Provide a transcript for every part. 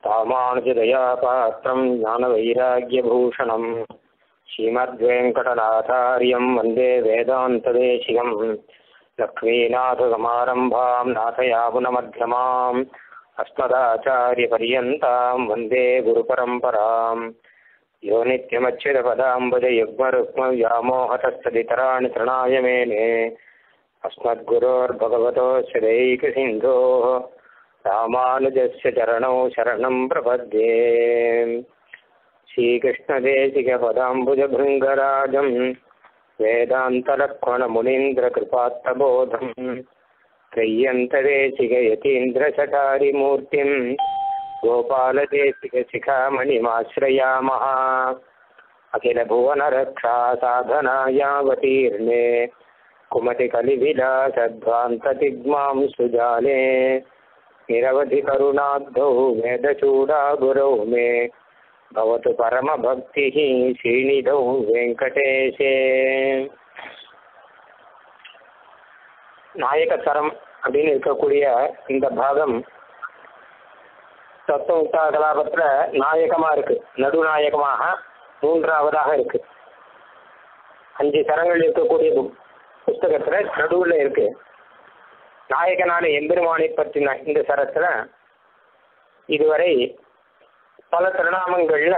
ராமானுஜதயாபாத்திரம் ஞானவைராக்யபூஷணம் ஸ்ரீமத்வேங்கடநாதாரியம் வந்தே வேதாந்ததேசிகம் லக்ஷ்மீநாதசமாரம்பாம் நாதயாமுனமध्यமாம் அஸ்மதாச்சாரியபர்யந்தாம் வந்தே குருபரம்பராம் யோ நித்யமच्युतपदाम्बुजयुग्मरुक्मव्यामोहतस्तदितराणि तृणाय मेने अस्मद्गुरोर्भगवतोऽस्य दैकसिन्धोः रामानुजस्य चरणौ शरणं प्रपद्ये श्रीकृष्णदेशिकपदाम्बुजभृङ्गराजं वेदान्तलक्ष्मणमुनीन्द्रकृपात्तबोधं त्रय्यन्तदेशिकयतीन्द्रचटारिमूर्तिं गोपालदेशिकशिखामणिमाश्रयामः अखिलभुवनरक्षासाधनायावतीर्णे कुमतिकलिविलासध्वान्ततिग्मां सुजाले निरवधिकरुणाब्धौ वेदचूडागुरौ मे भवतु परमभक्तिः श्रीनिधौ वेङ्कटेशे நாயகத்தரம் அப்படின்னு இருக்கக்கூடிய இந்த பாகம் தத்துவ கலாபத்துல நாயகமா இருக்கு, நடுநாயகமாக மூன்றாவதாக இருக்கு. 5 சரங்கள் இருக்கக்கூடிய புஸ்தகத்துல நடுவுல இருக்கு. நாயகனான எம்பெருமானை பற்றின இந்த சரத்துல இதுவரை பல திருநாமங்கள்ல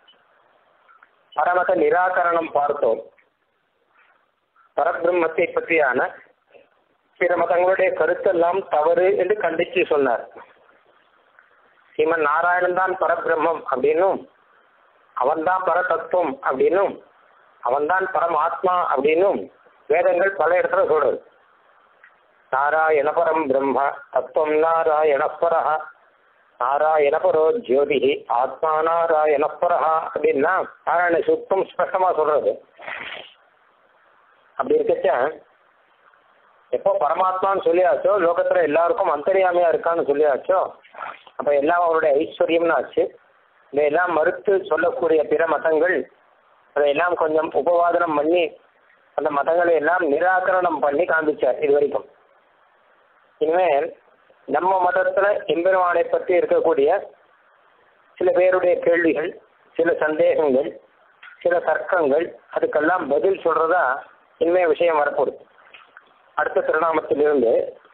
பரமத நிராகரணம் பார்த்தோம். பரபிரம்மத்தை பற்றியான பிற மதங்களுடைய கருத்தெல்லாம் தவறு என்று கண்டித்து சொன்னார். ஸ்ரீமன் நாராயணன் தான் பரபிரம்மம் அப்படின்னும், அவன்தான் பரதத்துவம் அப்படின்னும், அவன்தான் பரமாத்மா அப்படின்னும் வேதங்கள் பல இடத்துல சொல்றது. நாராயண பரம் பிரம்ம தத்துவம் நாராயணப்பரஹ, நாராயணபரோ ஜோதிஹி ஆத்மா நாராயணப்பரஹா அப்படின்னா நாராயண சுத்தம் ஸ்பஷ்டமா சொல்றது. அப்படி இருக்கச்ச எப்போ பரமாத்மான்னு சொல்லியாச்சோ, லோகத்துல எல்லாருக்கும் அந்தரியாமையா இருக்கான்னு சொல்லியாச்சோ, அப்ப எல்லாம் அவருடைய ஐஸ்வர்யம்னு ஆச்சு. இதையெல்லாம் மறுத்து சொல்லக்கூடிய பிற மதங்கள் அதையெல்லாம் கொஞ்சம் உபவாதனம் பண்ணி அந்த மதங்களை எல்லாம் நிராகரணம் பண்ணி காண்பிச்சார் இது வரைக்கும். இனிமேல் நம்ம மதத்துல எம்பெருமானை பற்றி இருக்கக்கூடிய சில பேருடைய கேள்விகள், சில சந்தேகங்கள், சில தர்க்கங்கள், அதுக்கெல்லாம் பதில் சொல்றதா இனிமே விஷயம் வரப்போகுது. அடுத்த திருநாமத்திலிருந்து,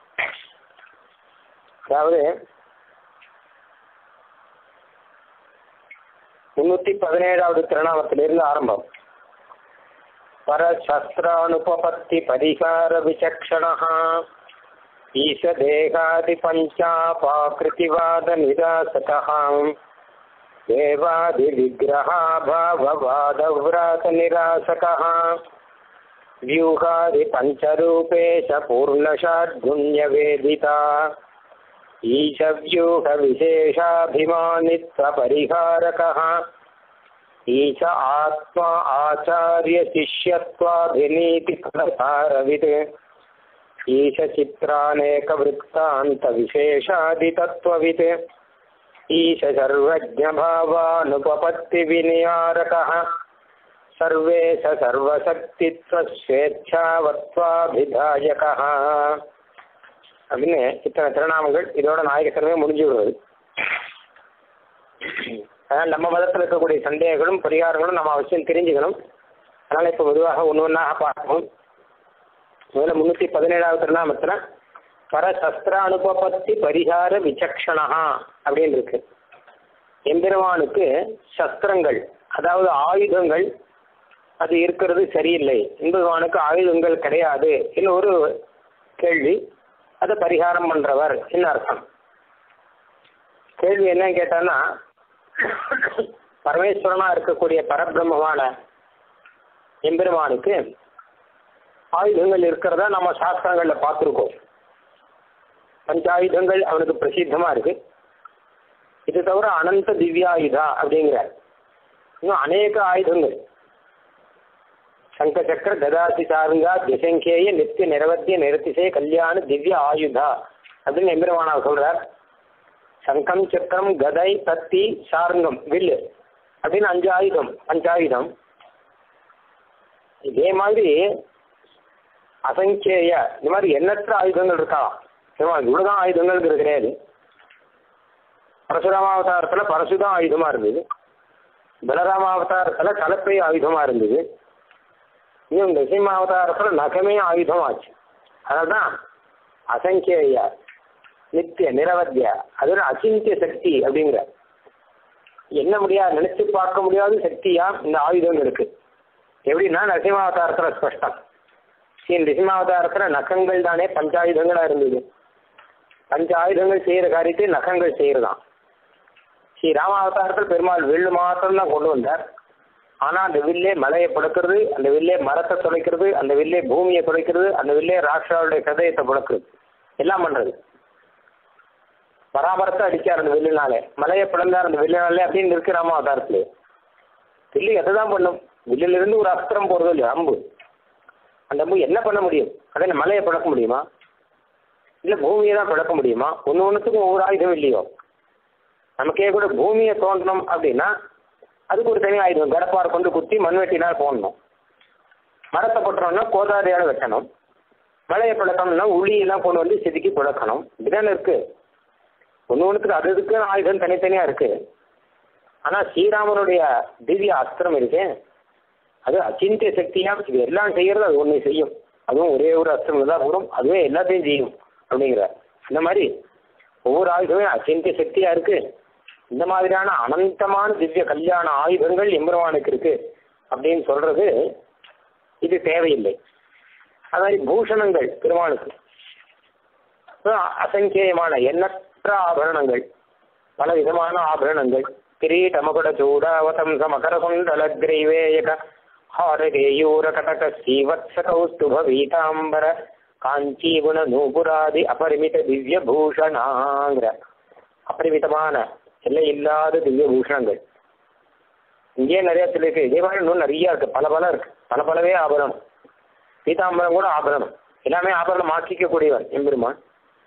அதாவது 317வது திருநாமத்திலிருந்து ஆரம்பம். பரசஸ்திரானுபபத்தி பரிகார விசக்ஷணः ஈசதேகாதி பஞ்சாபாகிருதிவாத நிராசகः தேவாதி விக்கிரகாபாவவாதவ்ராத நிராசகः व्यूहादि पंचरूपेश पूर्णषाड्गुण्यवेदिता ईशव्यूह विशेषाभिमानित्व परिहारकः ईश आत्मा आचार्य शिष्यत्वाभिनीति प्रसारवित् ईश चित्रानेक वृत्तान्त विशेषादितत्त्ववित् ईश सर्वज्ञ भावानुपपत्ति विनियारकः सर्वेश सर्वशक्तित्व स्वेच्छावत्वाभिधायकः அப்படின்னு இத்தனை திருநாமங்கள் இதோட நாயகத்தனமே முடிஞ்சு விடுவது. அதனால் நம்ம மதத்தில் இருக்கக்கூடிய சந்தேகங்களும் பரிகாரங்களும் நம்ம அவசியம் தெரிஞ்சுக்கணும். அதனால் இப்போ பொதுவாக ஒவ்வொன்றாக பார்ப்போம். முதல்ல 317வது திருநாமத்தில் பரசஸ்திர அனுபபத்தி பரிகார விசக்ஷணா அப்படின்னு இருக்கு. எம்பெருமானுக்கு சஸ்திரங்கள், அதாவது ஆயுதங்கள், அது இருக்கிறது சரியில்லை, எம்பெருமானுக்கு ஆயுதங்கள் கிடையாது இல்லை ஒரு கேள்வி. அதை பரிகாரம் பண்றவர் என்ன அர்த்தம்? கேள்வி என்ன கேட்டான்னா, பரமேஸ்வரனா இருக்கக்கூடிய பரபிரம்மமான எம்பெருமானுக்கு ஆயுதங்கள் இருக்கிறதா நம்ம சாஸ்திரங்கள்ல பார்த்துருக்கோம். பஞ்சாயுதங்கள் அவனுக்கு பிரசித்தமா இருக்கு. இது தவிர அனந்த திவ்யாயுதா அப்படிங்கிறார். இன்னும் அநேக ஆயுதங்கள், சங்க சக்கர கதாசி சாருங்கா திசங்கேய நித்திய நிரவத்திய நிறத்திசே கல்யாண திவ்ய ஆயுதா அப்படின்னு எம்பெருமானார் சொல்றார். சங்கம், சக்கரம், கதை, கத்தி, சாருங்கம், வில்லு அப்படின்னு 5 ஆயுதம், பஞ்சாயுதம். இதே மாதிரி அசங்கேய இந்த மாதிரி எண்ணற்ற ஆயுதங்கள் இருக்கலாம். இவ்வளவுதான் ஆயுதங்கள் கிடையாது. பரசுராமாவதாரத்துல பரசுதான் ஆயுதமா இருந்தது, பலராமாவதாரத்துல கலப்பை ஆயுதமா இருந்தது, இன்னும் நரசிம்மாவதாரத்துல நகமே ஆயுதமாச்சு. அதனால்தான் அசங்கியா நித்திய நிரவத்திய, அது ஒரு அசிந்திய சக்தி அப்படிங்கிற, என்ன முடியாது, நினைச்சு பார்க்க முடியாத சக்தியா இந்த ஆயுதம் இருக்கு. எப்படின்னா நரசிம்மாவதாரத்துல ஸ்பஷ்டம். ஸ்ரீ நரசிம்மாவதாரத்துல நகங்கள் தானே பஞ்சாயுதங்களா இருந்தது. பஞ்ச ஆயுதங்கள் செய்யற காரியத்தை நகங்கள் செய்யறதான். ஸ்ரீ ராமாவதாரத்தில் பெருமாள் வில்லு மாத்திரம் தான் கொண்டு வந்தார். ஆனா அந்த வில்லே மலையை புழக்கிறது, அந்த வில்லே மரத்தை துளைக்கிறது, அந்த வில்லே பூமியை துளைக்கிறது, அந்த வில்லே ராட்சாவுடைய ஹதயத்தை புழக்கிறது, எல்லாம் பண்றது. பராமரத்தை அடிச்சார் அந்த வில்லுனாலே, மலையை பிளந்தார் அந்த வில்லுனாலே அப்படின்னு இருக்கு ராமாவதாரத்திலே. வில்லு எதைதான் பண்ணும்? வில்லிலிருந்து ஒரு அஸ்திரம் போறது இல்லையா, அம்பு. அந்த அம்பு என்ன பண்ண முடியும்? அதே மலையை பிளக்க முடியுமா? இல்லை பூமியை தான் பிளக்க முடியுமா? ஒன்றுத்துக்கும் ஒவ்வொரு ஆயுதம் இல்லையோ. நமக்கே கூட பூமியை தோண்டணும் அப்படின்னா அதுக்கு ஒரு தனி ஆயுதம், கடப்பாறை கொண்டு குத்தி மண்வெட்டினால் போடணும். மரத்தை போட்டோம்னா கோதாரியால் வெட்டணும். மலையை பிளக்கணும்னா உளியெல்லாம் கொண்டு வந்து செதுக்கி பிளக்கணும். இப்படிதானே இருக்கு. ஒன்றுத்துக்கு அது இதுக்கு ஆயுதம் தனித்தனியா இருக்கு. ஆனா ஸ்ரீராமனுடைய திவ்ய அஸ்திரம் இருக்கு, அது அச்சிந்திய சக்தியா இது எல்லாம் செய்யறது அது ஒன்று செய்யும். அதுவும் ஒரே ஒரு அஸ்திரம் தான் கூடும், அதுவே எல்லாத்தையும் செய்யும் அப்படிங்கிறார். இந்த மாதிரி ஒவ்வொரு ஆயுதமே அச்சிந்திய சக்தியா இருக்கு. இந்த மாதிரியான அனந்தமான திவ்ய கல்யாண ஆயுதங்கள் எம்பெருமானுக்கு இருக்கு அப்படின்னு சொல்றது இது தேவையில்லை. அது மாதிரி பூஷணங்கள் பெருமானுக்கு அசங்கேயமான எண்ணற்ற ஆபரணங்கள், பல விதமான ஆபரணங்கள். கிரீட மகுட சூடாவதம் சமகர குண்டல கிரைவேயக ஹாரகேயூர கடக ஸ்ரீவத்ஸ கௌஸ்துப வீதாம்பர காஞ்சிகுண நூபுராதி அபரிமித திவ்ய பூஷணாங்கிற அபரிமிதமான எல்லை இல்லாத திவ்ய பூஷணங்கள் இங்கே நிறைய இருக்கு. இதே மாதிரி இன்னும் நிறைய இருக்கு, பல பல இருக்கு, பல பலவே ஆபரணம். பீதாம்பரம் கூட ஆபரணம், எல்லாமே ஆபரணம் ஆக்கிக்கக்கூடியவர் எம்பெருமான்.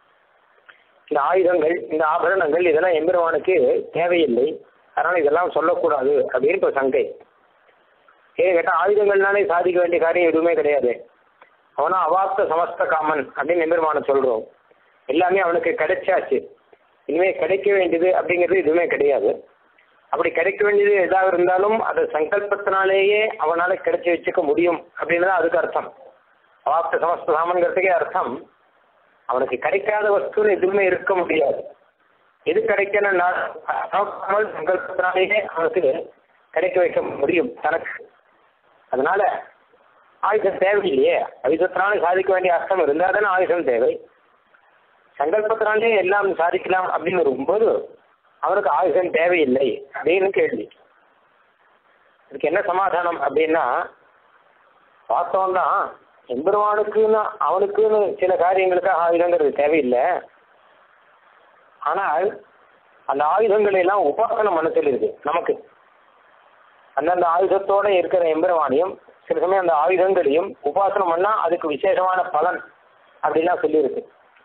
இந்த ஆயுதங்கள், இந்த ஆபரணங்கள் இதெல்லாம் எம்பெருமானுக்கு தேவையில்லை, அதனால இதெல்லாம் சொல்லக்கூடாது அப்படின்னு இப்போ சங்கை. ஏன்னு கேட்டால் ஆயுதங்கள்னாலே சாதிக்க வேண்டிய காரியம் எதுவுமே கிடையாது. அவனா அவாப்த சமஸ்த காமன் அப்படின்னு எம்பெருமான சொல்றோம். எல்லாமே அவனுக்கு கிடைச்சாச்சு, இனிமே கிடைக்க வேண்டியது அப்படிங்கிறது எதுவுமே கிடையாது. அப்படி கிடைக்க வேண்டியது எதாக இருந்தாலும் அதை சங்கல்பத்தினாலேயே அவனால கிடைச்சி வச்சுக்க முடியும் அப்படின்னு தான் அதுக்கு அர்த்தம். அவாப்த சமஸ்த காமன்கிறதுக்கே அர்த்தம் அவனுக்கு கிடைக்காத வஸ்துன்னு எதுவுமே இருக்க முடியாது. எது கிடைக்கணும்னா சங்கல்பத்தினாலேயே அவனுக்கு கிடைக்க வைக்க முடியும் தனக்கு. அதனால ஆயுதம் தேவையில்லையே, ஆயுதத்தினாலே சாதிக்க வேண்டிய அர்த்தம் இருந்தால் தானே ஆயுதம் தேவை. சங்கல்பத்தினாலே எல்லாம் சாதிக்கலாம் அப்படின்னு இருக்கும்போது அவனுக்கு ஆயுதம் தேவையில்லை அப்படின்னு கேள்வி. இதுக்கு என்ன சமாதானம் அப்படின்னா, வாஸ்தவம் தான், எம்பெருமானுக்குன்னு அவனுக்குன்னு சில காரியங்களுக்காக ஆயுதங்கிறது தேவையில்லை. ஆனால் அந்த ஆயுதங்களை எல்லாம் உபாசனம் மனசில் இருக்கு நமக்கு. அந்தந்த ஆயுதத்தோட இருக்கிற எம்பெருமானையும் சில சமயம் அந்த ஆயுதங்களையும் உபாசனம் பண்ணா அதுக்கு விசேஷமான பலன் அப்படின்லாம் சொல்லியிருக்கு.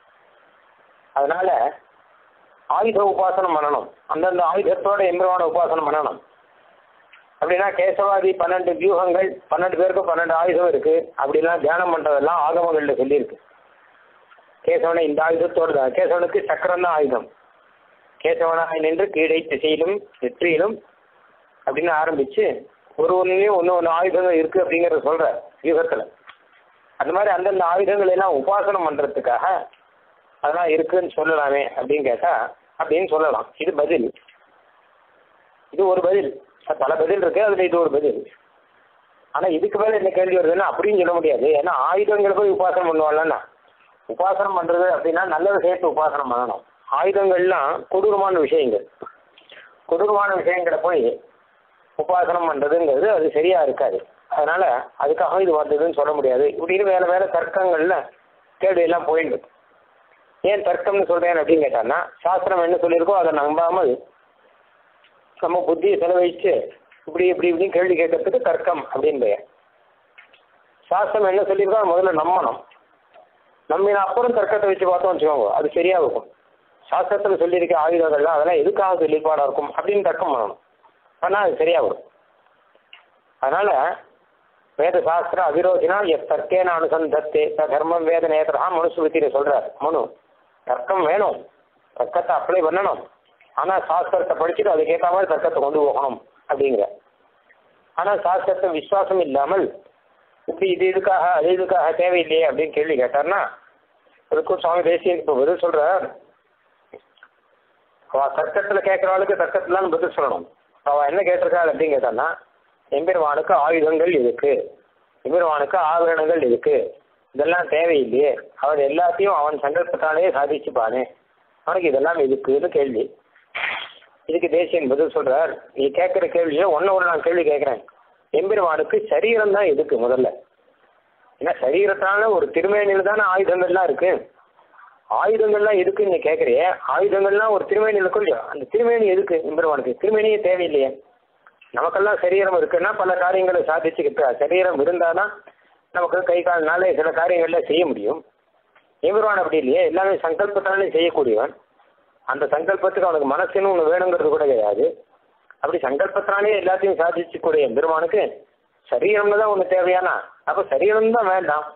அதனால ஆயுத உபாசனம் பண்ணணும், அந்தந்த ஆயுதத்தோட எம்பெருமான உபாசனம் பண்ணணும். அப்படின்னா கேசவாதி 12 வியூகங்கள், 12 பேருக்கு 12 ஆயுதம் இருக்கு அப்படிலாம் தியானம் பண்றதெல்லாம் ஆகமங்கள்ல சொல்லியிருக்கு. கேசவனை இந்த ஆயுதத்தோடு தான், கேசவனுக்கு சக்கரம் தான் ஆயுதம். கேசவனாய் நின்று கீழே திசையிலும் நெற்றியிலும் அப்படின்னு ஆரம்பிச்சு ஒரு ஒன்றுலையும் ஒன்று ஆயுதங்கள் இருக்கு அப்படிங்கிறத சொல்ற யுகத்துல. அந்த மாதிரி அந்தந்த ஆயுதங்கள் எல்லாம் உபாசனம் பண்றதுக்காக அதெல்லாம் இருக்குன்னு சொல்லலாமே அப்படின்னு கேட்டா அப்படின்னு சொல்லலாம். இது பதில், இது ஒரு பதில். பல பதில் இருக்கு, அதுல இது ஒரு பதில். ஆனா இதுக்கு மேல என்ன கேள்வி வருதுன்னா அப்படின்னு சொல்ல முடியாது. ஏன்னா ஆயுதங்களை போய் உபாசனம் பண்ணுவாள்னா, உபாசனம் பண்றது அப்படின்னா நல்ல விஷயத்தை உபாசனம் பண்ணணும். ஆயுதங்கள்லாம் கொடூரமான விஷயங்கள், கொடூரமான விஷயங்களை போய் உபாசனம் பண்றதுங்கிறது அது சரியா இருக்காது. அதனால அதுக்காக இது வந்ததுன்னு சொல்ல முடியாது. இப்படின்னு வேற வேற தர்க்கங்கள்ல கேள்வி எல்லாம் போயிட்டு. ஏன் தர்க்கம்னு சொல்றேன் அப்படின்னு கேட்டான்னா, சாஸ்திரம் என்ன சொல்லியிருக்கோ அதை நம்பாமல் நம்ம புத்தியை செலவழிச்சு இப்படி இப்படி இப்படின்னு கேள்வி கேட்கறதுக்கு தர்க்கம் அப்படின்னு பெயர். சாஸ்திரம் என்ன சொல்லியிருக்கோ அதை முதல்ல நம்பணும். நம்பின அப்புறம் தர்க்கத்தை வச்சு பார்த்தோம் வச்சுக்கோங்க, அது சரியா இருக்கும். சாஸ்திரத்தில் சொல்லியிருக்க ஆயுதங்கள்லாம் அதெல்லாம் எதுக்காக சொல்லிப்பாடா இருக்கும் அப்படின்னு தர்க்கம் பண்ணணும், ஆனால் அது சரியா வரும். அதனால வேத சாஸ்திர அவிரோதினா தர்க்கேன அனுசந்தத்தே தர்மம் வேத நேத்திரா மனுஸ்மிருதியில சொல்றார். மனு தர்க்கம் வேணும், தர்க்கத்தை அப்ளை பண்ணணும். ஆனால் சாஸ்திரத்தை படிச்சுட்டு அதுக்கேற்ற மாதிரி தர்க்கத்தை கொண்டு போகணும் அப்படிங்கிற. ஆனால் சாஸ்திரத்தை விசுவாசம் இல்லாமல் இப்படி இது இதுக்காக அது இதுக்காக தேவையில்லையே அப்படின்னு கேள்வி கேட்டார்னா அதுக்கும் சுவாமி தேசியன் இப்போ பதில் சொல்கிறார். அவள் தர்க்கத்தில் கேட்குறவளுக்கு தர்க்கத்திலான்னு பதில் சொல்லணும். அவள் என்ன கேட்டிருக்காள் அப்படின்னு கேட்டான்னா, எம்பெருமானுக்கு ஆயுதங்கள் இருக்கு, எம்பெருமானுக்கு ஆபரணங்கள் இருக்கு, இதெல்லாம் தேவையில்லையே, அவன் எல்லாத்தையும் அவன் சங்கல்பத்தாலே சாதிச்சுப்பானே, அவனுக்கு இதெல்லாம் இருக்குன்னு கேள்வி. இதுக்கு தேசியன் பதில் சொல்றார், நீ கேட்குற கேள்வியோ ஒன்று நான் கேள்வி கேட்குறேன். எம்பெருமானுக்கு சரீரம் தான் எதுக்கு முதல்ல? ஏன்னா சரீரத்தான ஒரு திருமேனியில் தானே ஆயுதங்கள்லாம் இருக்கு. ஆயுதங்கள்லாம் எதுக்குன்னு நீ கேட்குறிய, ஆயுதங்கள்லாம் ஒரு திருமேனி இருக்கும் இல்லையா, அந்த திருமேனி எதுக்கு எம்பெருமானுக்கு? திருமேனியே தேவையில்லையே. நமக்கெல்லாம் சரீரம் இருக்குன்னா பல காரியங்களை சாதிச்சுக்கிட்டு சரீரம் இருந்தாதான் நமக்கு கை கால்னால சில காரியங்கள்ல செய்ய முடியும். எம்பெருமான் அப்படி இல்லையே, எல்லாமே சங்கல்பத்தாலே செய்யக்கூடியவன். அந்த சங்கல்பத்துக்கு அவனுக்கு மனசுன்னு ஒன்று வேணுங்கிறது கூட கிடையாது. அப்படி சங்கல்பத்தினாலே எல்லாத்தையும் சாதிச்சுக்கூடிய எம்பெருமானுக்கு சரீரம்னு தான் ஒன்று தேவையானா, அப்போ சரீரம் தான் வேண்டாம்,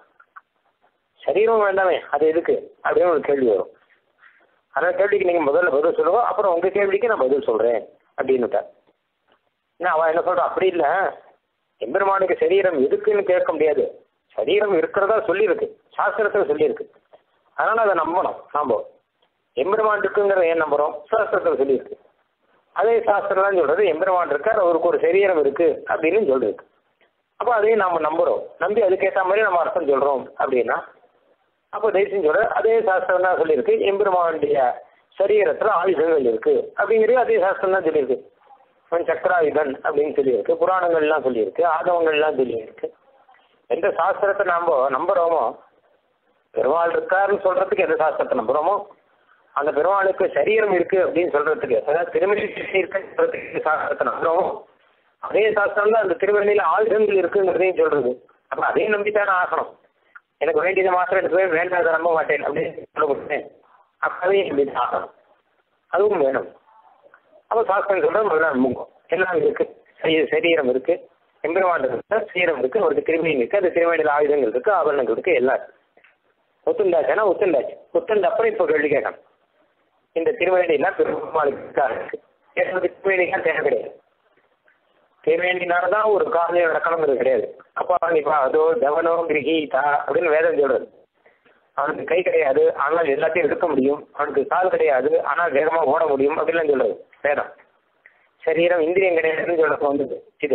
சரீரம் வேண்டாமே, அது எதுக்கு அப்படின்னு ஒரு கேள்வி வரும். அந்த கேள்விக்கு நீங்கள் முதல்ல பதில் சொல்லுவோம், அப்புறம் உங்கள் கேள்விக்கு நான் பதில் சொல்கிறேன் அப்படின்னுட்டார். ஏன்னா அவன் என்ன சொல்கிறான், அப்படி இல்லை, எம்பெருமானுக்கு சரீரம் எதுக்குன்னு கேட்க முடியாது, சரீரம் இருக்கிறதா சொல்லியிருக்கு, சாஸ்திரத்தில் சொல்லியிருக்கு, அதனால் அதை நம்பணும். நாம் எம்பெருமான் இருக்குங்கிறத ஏன் நம்புகிறோம்? சாஸ்திரத்தில் சொல்லியிருக்கு. அதே சாஸ்திரம்லாம் சொல்கிறது எம்பெருமான் இருக்கார், அவருக்கு ஒரு சரீரம் இருக்குது அப்படின்னு சொல்லியிருக்கு. அப்போ அதையும் நாம் நம்புகிறோம், நம்பி அதுக்கேற்ற மாதிரி நம்ம அர்த்தம் சொல்கிறோம் அப்படின்னா, அப்போ தேசியம் சொல்கிற அதே சாஸ்திரம் தான் சொல்லியிருக்கு, எம்பெருமானுடைய சரீரத்தில் ஆயுதங்கள் இருக்குது அப்படிங்கிறது அதே சாஸ்திரம் தான் சொல்லியிருக்கு. சக்கராயுதன் அப்படின்னு சொல்லியிருக்கு, புராணங்கள்லாம் சொல்லியிருக்கு, ஆகவங்கள்லாம் சொல்லியிருக்கு. எந்த சாஸ்திரத்தை நாம் நம்புகிறோமோ, பெருமாள் இருக்காருன்னு சொல்கிறதுக்கு எந்த சாஸ்திரத்தை நம்புகிறோமோ, அந்த பெருமாளுக்கு சரீரம் இருக்குது அப்படின்னு சொல்கிறதுக்கு, அதாவது திருமணி இருக்குன்னு சொல்கிறதுக்கு சாஸ்திரத்தை நம்புகிறோமோ, அதே சாஸ்திரம் தான் அந்த திருமணியில் ஆயுதங்கள் இருக்குங்கிறதையும் சொல்கிறது. அப்போ அதையும் நம்பித்தானே ஆகணும். எனக்கு வேண்டியதை மாத்திரம் எடுத்து வேண்டாத நம்ப மாட்டேன் அப்படின்னு சொல்ல முடியும். அப்போ அதையும் நம்பி ஆகணும், அதுவும் வேணும். அப்போ சாஸ்திரம் சொல்கிற முதல்ல நம்புவோம், எல்லாம் இருக்குது, சரீரம் இருக்குது, எம்பெருமான் இருக்கு, சரீரம் இருக்குது, ஒரு திருமணி இருக்குது, அந்த திருமணியில் ஆயுதங்கள் இருக்குது, ஆபரணங்கள் இருக்குது, எல்லாம் ஒத்துண்டாச்சுன்னா ஒத்துண்டாச்சு. ஒத்துண்ட அப்புறம் இப்போ கேள்வி கேட்கணும், இந்த திருமணிலாம் பெருமாளுக்காக இருக்குது, எனக்கு திருமணிலாம் தேவை கிடையாது, திருமணினால்தான் ஒரு காரியம் நடக்கணுங்கிறது கிடையாது. அப்போ இப்போ அதோ தவனோ கிரகீதா அப்படின்னு வேதம் சொல்றது. அவனுக்கு கை கிடையாது ஆனால் எல்லாத்தையும் எடுக்க முடியும், அவனுக்கு கால் கிடையாது ஆனால் வேகமாக ஓட முடியும் அப்படின்லாம் சொல்றது வேதம். சரீரம் இந்திரியம் கிடையாதுன்னு சொல்றது வந்தது இது.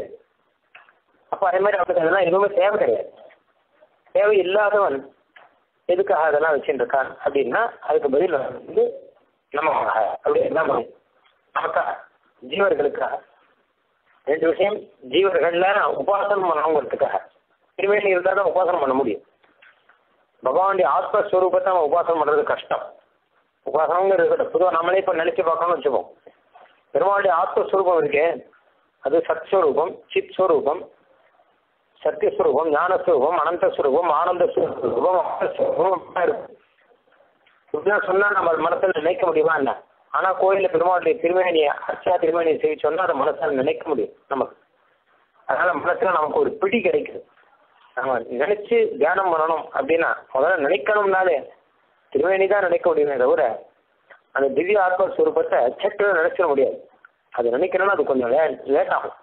அப்போ அதே மாதிரி அவனுக்கு அதெல்லாம் எதுவுமே தேவை கிடையாது. தேவை இல்லாதவன் எதுக்காக அதெல்லாம் வச்சுட்டு இருக்கான் அப்படின்னா அதுக்கு பதில் வந்து நம்ம அப்படி என்ன நமக்காக ஜீவர்களுக்காக ரெண்டு விஷயம். ஜீவர்கள்ல உபாசனம் பண்ணணுங்கிறதுக்காக திருவேணி இருந்தால் தான் உபாசனம் பண்ண முடியும். பகவானுடைய ஆத்மஸ்வரூபத்தை நம்ம உபாசனம் பண்ணுறது கஷ்டம். உபாசனங்கிறது பொதுவாக நம்மளே இப்போ நினைச்சு பார்க்கணும்னு வச்சுப்போம். பெருமாளுடைய ஆத்மஸ்வரூபம் இருக்கே, அது சத்ஸ்வரூபம், சித் ஸ்வரூபம், சத்தியஸ்வரூபம், ஞானஸ்வரூபம், அனந்தஸ்வரூபம், ஆனந்தஸ்வரூபம் இருக்கும். இப்படிலாம் சொன்னால் நம்ம மனசில் நினைக்க முடியுமா என்ன? ஆனால் கோயிலில் பெருமாளுடைய திருமேனியை அர்ச்சா திருமேனியை செய்ய சொன்னால் அதை மனசால் நினைக்க முடியும் நமக்கு. அதனால் மனசில் நமக்கு ஒரு பிடி கிடைக்குது. நம்ம நினைச்சு தியானம் பண்ணணும் அப்படின்னா முதல்ல நினைக்கணும்னாலே திருவேணி தான் நினைக்க முடியுமே தவிர அந்த திவ்ய ஆத்மஸ்வரூபத்தை சட்டு நினைச்சிட முடியாது. அது நினைக்கணும்னா அது கொஞ்சம் லேட் ஆகும்,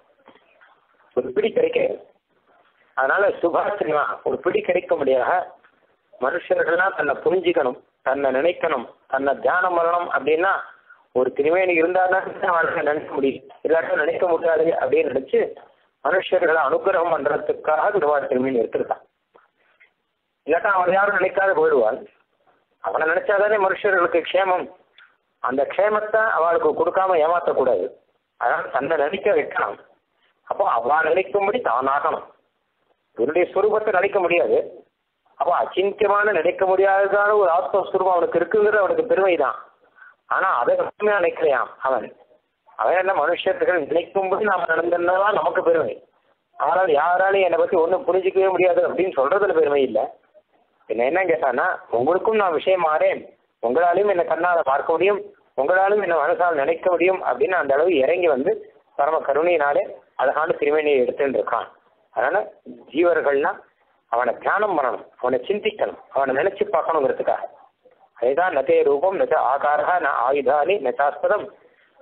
ஒரு பிடி கிடைக்காது. அதனால சுபாசிரிமா ஒரு பிடி கிடைக்க முடியாத மனுஷர்கள்லாம் தன்னை புரிஞ்சிக்கணும், தன்னை நினைக்கணும், தன்னை தியானம் பண்ணணும் அப்படின்னா ஒரு திருவேணி இருந்தால் தான் வாழ்க்கை நினைக்க முடியும், எல்லாத்தையும் நினைக்க முடியாது அப்படின்னு நினைச்சு மனுஷர்களை அனுகிரகம் பண்றதுக்காக திருவாரூர் திருமேனி எடுத்திருக்கான். இல்லாட்டா அவன் யாரும் நினைக்காத போயிடுவாள். அவனை நினைச்சாதானே மனுஷர்களுக்கு க்ஷேமம். அந்த க்ஷேமத்தை அவளுக்கு கொடுக்காம ஏமாற்றக்கூடாது. அதனால தன்னை நினைக்க வைக்கணும். அப்போ அவள் நினைக்கும்படி தான் ஆகணும். இவருடைய ஸ்வரூபத்தை நினைக்க முடியாது. அப்போ அச்சிந்தியமான நினைக்க முடியாததான ஒரு ஆத்மஸ்வரூபம் அவனுக்கு இருக்குங்கிறது அவனுக்கு பெருமை தான். ஆனால் அதை மட்டுமே நினைக்கலையாம் அவன். அவன் என்ன மனுஷர்கள் நினைக்கும்போது நாம் நடந்ததுதான் நமக்கு பெருமை. ஆனால் யாராலையும் என்னை பற்றி ஒன்றும் புரிஞ்சிக்கவே முடியாது அப்படின்னு சொல்றதுல பெருமை இல்லை. என்ன கேட்டான்னா, உங்களுக்கும் நான் விஷயம் மாறேன், உங்களாலையும் என்னை கண்ணால் பார்க்க முடியும், உங்களாலும் என்னை மனசால் நினைக்க முடியும் அப்படின்னு அந்த அளவு இறங்கி வந்து பரம கருணையினாலே அழகான திருமேனியை எடுத்துட்டு இருக்கான். அதனால ஜீவர்கள்னா அவனை தியானம் பண்ணணும், அவனை சிந்திக்கணும், அவனை நினைச்சு பார்க்கணுங்கிறதுக்காக. அதுதான் நதே ரூபம் நச்ச ஆகாரா ந ஆயுதானி நச்சாஸ்பதம்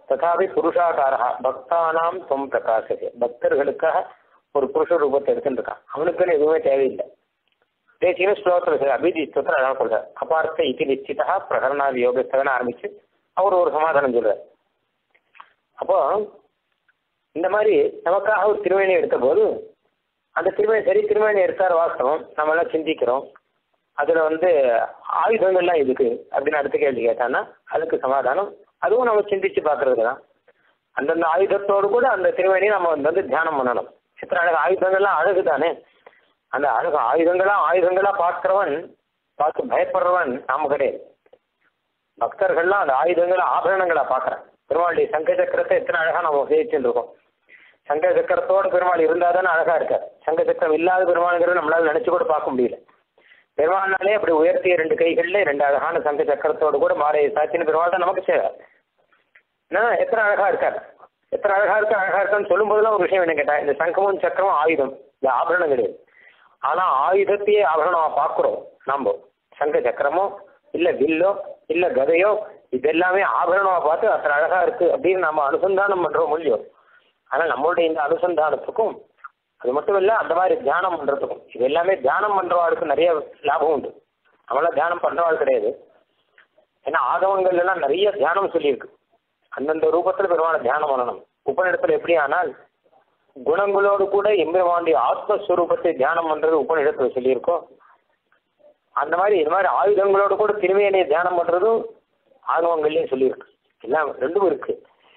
ததாபி புருஷாகாரா பக்தானாம் தொம் பிரகாசது, பக்தர்களுக்காக ஒரு புருஷ ரூபத்தை எடுத்துட்டு இருக்கான். அவனுக்குன்னு எதுவுமே தேவையில்லை. தேசிய ஸ்லோகத்தில் அபிஜி ஸ்லோகத்தில் அதான் சொல்றார். அபார்த்த இதி நிச்சிதா பிரகரணாதி யோகஸ்தகன்னு ஆரம்பிச்சு அவர் ஒரு சமாதானம் சொல்றார். அப்போ இந்த மாதிரி நமக்காக ஒரு திருவேணி எடுத்த போது அந்த திருவேணி சரி திருவேணி எடுத்தார் வாஸ்தவம், நம்ம எல்லாம் சிந்திக்கிறோம். அதுல ஆயுதங்கள்லாம் எதுக்கு அப்படின்னு அடுத்த கேள்வி கேட்டான்னா அதுக்கு சமாதானம் அதுவும் நம்ம சிந்திச்சு பார்க்கறது தான். அந்தந்த ஆயுதத்தோடு கூட அந்த திருவேணியை நம்ம தியானம் பண்ணணும். எத்தனை அழகு ஆயுதங்கள்லாம் அழகு தானே. அந்த அழகு ஆயுதங்களா பார்க்கிறவன் பார்த்து பயப்படுறவன் நாம கிடையாது. பக்தர்கள்லாம் அந்த ஆயுதங்களை ஆபரணங்களா பார்க்கறேன். பெருமாளுடைய சங்க சக்கரத்தை எத்தனை அழகா நம்ம உபயோகிச்சுட்டு இருக்கோம். சங்க சக்கரத்தோட பெருமாள் இருந்தால் தானே அழகா இருக்காரு. சங்க சக்கரம் இல்லாத பெருமாளுங்கிறத நம்மளால நினைச்சு கூட பார்க்க முடியல. பெருமாள்னாலே அப்படி உயர்த்திய 2 கைகள்ல 2 அழகான சங்க சக்கரத்தோடு கூட மாலையை சாத்தின பெருமாள் தான் நமக்கு சேவை. எத்தனை அழகா இருக்காரு, எத்தனை அழகா இருக்கான்னு சொல்லும் போதெல்லாம் ஒரு விஷயம் என்ன கேட்டா, இந்த சங்கமும் சக்கரமும் ஆயுதம், இந்த ஆபரணம் கிடையாது. ஆனா ஆயுதத்தையே ஆபரணமா பார்க்கிறோம் நம்ம. சங்க சக்கரமோ இல்ல வில்லோ இல்ல கதையோ இதெல்லாமே ஆபரணமா பார்த்து அத்தனை அழகா இருக்கு அப்படின்னு நம்ம அனுசந்தானம் பண்றோம் முடியும். ஆனா நம்மளுடைய இந்த அனுசந்தானத்துக்கும் அது மட்டும் இல்ல அந்த மாதிரி தியானம் பண்றதுக்கும் இது எல்லாமே தியானம் பண்றவாளுக்கு நிறைய லாபம் உண்டு. நம்மளாம் தியானம் பண்றவாள் கிடையாது. ஏன்னா ஆகவங்கள் எல்லாம் நிறைய தியானம் சொல்லியிருக்கு. அந்தந்த ரூபத்துல பெருமாளை தியானம் பண்ணணும். உபநிடத்துல எப்படி ஆனால் குணங்களோடு கூட எம்பெருமானுடைய ஆத்மஸ்வரூபத்தை தியானம் பண்றது உபநிடத்துல சொல்லியிருக்கோம். அந்த மாதிரி இது மாதிரி ஆயுதங்களோடு கூட திருமையனையை தியானம் பண்றதும் ஆகவங்கள்லயும் சொல்லியிருக்கு. எல்லாம் ரெண்டும் இருக்கு.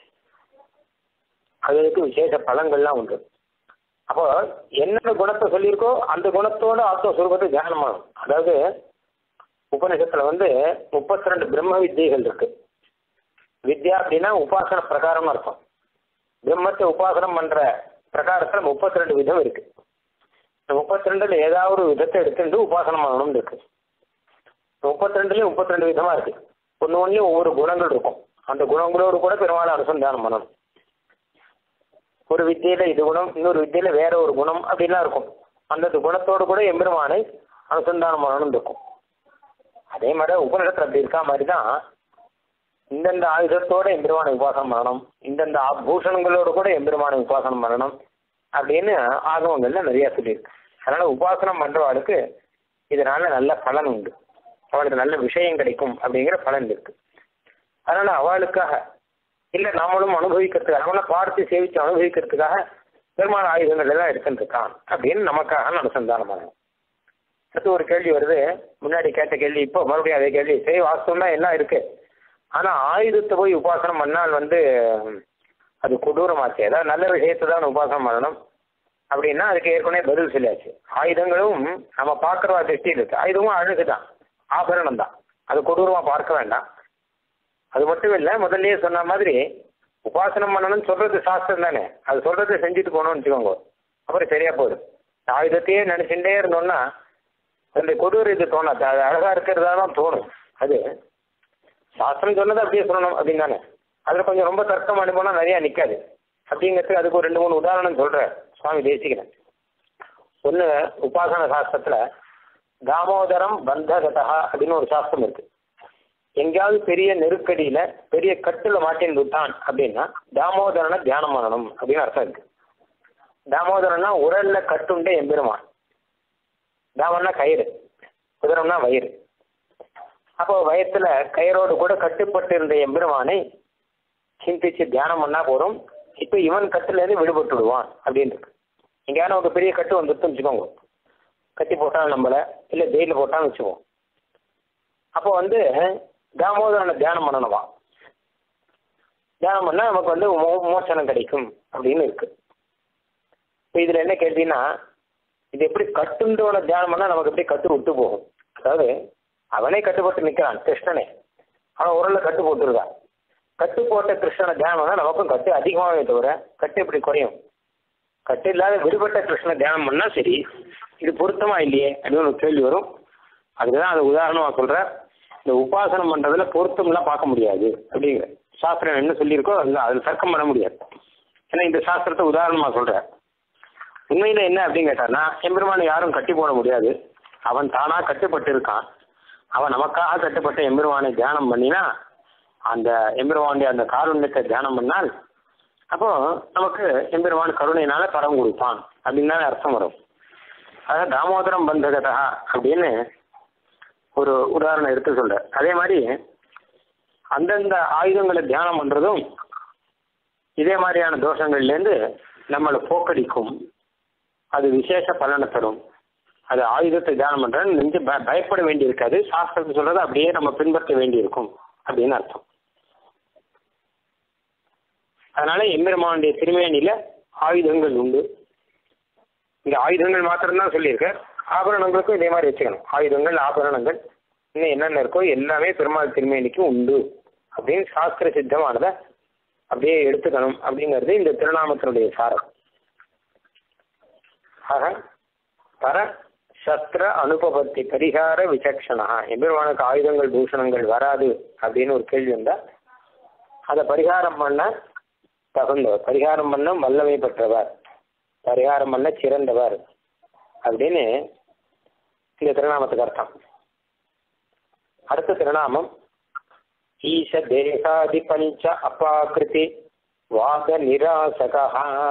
அதுக்கு விசேஷ பலங்கள்லாம் உண்டு. அப்போ என்னென்ன குணத்தை சொல்லியிருக்கோ அந்த குணத்தோட ஆத்மஸ்வரூபத்தை தியானம் பண்ணணும். அதாவது உபநிஷத்துல 32 பிரம்ம வித்தியைகள் இருக்கு. வித்யா அப்படின்னா உபாசன பிரகாரம்னு அர்த்தம். பிரம்மத்தை உபாசனம் பண்ற பிரகாரத்துல 32 விதம் இருக்கு. 32ல ஏதாவது ஒரு விதத்தை எடுத்துட்டு உபாசனம் பண்ணணும்னு இருக்கு. 32லயும் 32 விதமா இருக்கு. ஒன்னுலயும் ஒவ்வொரு குணங்கள் இருக்கும். அந்த குணங்களோடு கூட பெருமாளை அனுசந்தானம் பண்ணணும். ஒரு வித்தியில இது குணம், இன்னொரு வித்தியில வேற ஒரு குணம் அப்படின்லாம் இருக்கும். அந்த குணத்தோடு கூட எம்பெருமானை அனுசந்தானம் பண்ணணும்னு இருக்கும். அதே மாதிரி உபநிடத்துல அப்படி இருக்கா மாதிரி தான் இந்தந்த ஆயுதத்தோட எம்பெருமானை உபாசனம் பண்ணணும், இந்தந்த பூஷணங்களோடு கூட எம்பெருமானை உபாசனம் பண்ணணும் அப்படின்னு ஆகவங்கள்ல நிறைய சொல்லியிருக்கு. அதனால உபாசனம் பண்றவாளுக்கு இதனால நல்ல பலன் உண்டு, அவளுக்கு நல்ல விஷயம் கிடைக்கும் அப்படிங்கிற பலன் இருக்கு. அதனால அவளுக்காக இல்ல நாமளும் அனுபவிக்கிறதுக்காக அவனை பார்த்து சேவிச்சு அனுபவிக்கிறதுக்காக பெருமாள் ஆயுதங்கள் எல்லாம் எடுத்துட்டு இருக்கான் அப்படின்னு நமக்காக அனுசந்தானம் பண்ணணும். அடுத்து ஒரு கேள்வி வருது, முன்னாடி கேட்ட கேள்வி இப்போ மறுபடியும் அதே கேள்வி. சரி வாஸ்தவம் தான் எல்லாம் இருக்கு, ஆனா ஆயுதத்தை போய் உபாசனம் பண்ணால் அது கொடூரமாச்சு. ஏதாவது நல்ல விஷயத்தை தான் உபாசனம் பண்ணணும் அப்படின்னா அதுக்கு ஏற்கனவே பதில் சொல்லியாச்சு. ஆயுதங்களும் நம்ம பார்க்கறவா திருஷ்டி இருக்கு. ஆயுதமும் அழகுதான், ஆபரணம் தான், அது கொடூரமா பார்க்க வேண்டாம். அது மட்டும் இல்லை, முதல்லயே சொன்ன மாதிரி உபாசனம் பண்ணணும்னு சொல்றது சாஸ்திரம் தானே, அது சொல்றதை செஞ்சுட்டு போகணும்னு வச்சுக்கோங்க, அப்புறம் சரியா போயிடும். ஆயுதத்தையே நினைச்சுட்டே இருந்தோம்னா அந்த கொடூர இது தோணாது, அது அழகா இருக்கிறதா தான் தோணும். அது சாஸ்திரம் சொன்னதை அப்படியே சொல்லணும் அப்படின்னு தானே. அதுல கொஞ்சம் ரொம்ப தர்க்கம் அனுப்பினா நிறைய நிற்காது அப்படிங்கிறதுக்கு அதுக்கு ஒரு 2-3 உதாரணம் சொல்றேன் சுவாமி தேசிகன். ஒன்று உபாசன சாஸ்திரத்துல தாமோதரம் பந்தகதா அப்படின்னு ஒரு சாஸ்திரம் இருக்கு. எங்கேயாவது பெரிய நெருக்கடியில பெரிய கட்டுல மாட்டின் விட்டான் அப்படின்னா தாமோதரனை தியானம் பண்ணணும் அப்படின்னு அர்த்தம் இருக்கு. தாமோதரன்னா உரல்ல கட்டுண்டே எம்பெருமான். தாமன்னா கயிறு, குதிரம்னா வயிறு. அப்போ வயத்துல கயிறோடு கூட கட்டுப்பட்டு இருந்த எம்பெருமானை சிந்திச்சு தியானம் பண்ணா போறோம். இப்ப இவன் கட்டுல இருந்து விடுபட்டு விடுவான் அப்படின்னு இருக்கு. எங்கேயான ஒரு பெரிய கட்டு வந்துருச்சுன்னு வச்சுக்கோங்க, கட்டி போட்டாலும் நம்மள இல்ல ஜெயில போட்டாலும் வச்சுக்குவோம். அப்போ தாமோதரனை தியானம் பண்ணணுமா, தியானம் பண்ணா நமக்கு மோட்சனம் கிடைக்கும் அப்படின்னு இருக்கு. இப்போ இதுல என்ன கேட்டீங்கன்னா, இது எப்படி கட்டுன்றவனை தியானம் பண்ணா நமக்கு எப்படி கட்டு விட்டு போகும். அதாவது அவனே கட்டுப்பட்டு நிற்கிறான் கிருஷ்ணனே, அவன் உரல்ல கட்டு போட்டுருக்கான். கட்டு போட்ட கிருஷ்ணனை தியானம் பண்ணா நமக்கும் கட்டு அதிகமாகவே தவிர கட்டு எப்படி குறையும். கட்டு இல்லாத விடுபட்ட கிருஷ்ணனை தியானம் பண்ணா சரி, இது பொருத்தமா இல்லையே அப்படின்னு ஒரு கேள்வி வரும். அதுக்குதான் அது உதாரணமா சொல்ற. இந்த உபாசனம் பண்றதுல பொருத்தம்லாம் பார்க்க முடியாது அப்படிங்கிற சாஸ்திரம் என்ன சொல்லியிருக்கோ அதில் தர்க்கம் பண்ண முடியாது. ஏன்னா இந்த சாஸ்திரத்தை உதாரணமா சொல்ற. உண்மையில என்ன அப்படின்னு கேட்டான்னா, எம்பெருமானை யாரும் கட்டி போட முடியாது. அவன் தானா கட்டுப்பட்டு இருக்கான். அவன் நமக்காக கட்டுப்பட்ட எம்பெருமானை தியானம் பண்ணினா அந்த எம்பெருமானுடைய அந்த காருண்யத்தை தியானம் பண்ணால் அப்போ நமக்கு எம்பெருமான் கருணையினால பரம் கொடுப்பான் அப்படின்னு தான் அர்த்தம் வரும். அதாவது தாமோதரம் பந்தகதா அப்படின்னு ஒரு உதாரணம் எடுத்து சொல்ற. அதே மாதிரி அந்தந்த ஆயுதங்களை தியானம் பண்றதும் இதே மாதிரியான தோஷங்கள்லேருந்து நம்மளை போக்கடிக்கும். அது விசேஷ பலனை தரும். அது ஆயுதத்தை தியானம் பண்றது நெஞ்சு பயப்பட வேண்டி இருக்காது. சாஸ்திரத்தை சொல்றது அப்படியே நம்ம பின்பற்ற வேண்டி இருக்கும் அப்படின்னு அர்த்தம். அதனால எம்பெருமானுடைய திருமேனியில ஆயுதங்கள் உண்டு. இந்த ஆயுதங்கள் மாத்திரம்தான் சொல்லியிருக்க. ஆபரணங்களுக்கும் இதே மாதிரி வச்சுக்கணும். ஆயுதங்கள் ஆபரணங்கள் இன்னும் என்னென்ன இருக்கோ எல்லாமே பெருமாள் திருமேனிக்கும் உண்டு அப்படின்னு சாஸ்திர சித்தமானதை அப்படியே எடுத்துக்கணும் அப்படிங்கிறது இந்த திருநாமத்தினுடைய சாரம். ஆக பர சஸ்திர அனுபவத்தி பரிகார விசக்ஷணா. எம்பெருமானுக்கு ஆயுதங்கள் தூஷணங்கள் வராது அப்படின்னு ஒரு கேள்வி வந்தா அதை பரிகாரம் பண்ண தகுந்தவர், பரிகாரம் பண்ண வல்லமை பெற்றவர், பரிகாரம் பண்ண சிறந்தவர் அப்படின்னு இந்த திருநாமத்துக்கு அர்த்தம். அடுத்த திருநாமம் ஈச தேகாதி பஞ்ச அபாகிருதி வாத நிராசகா.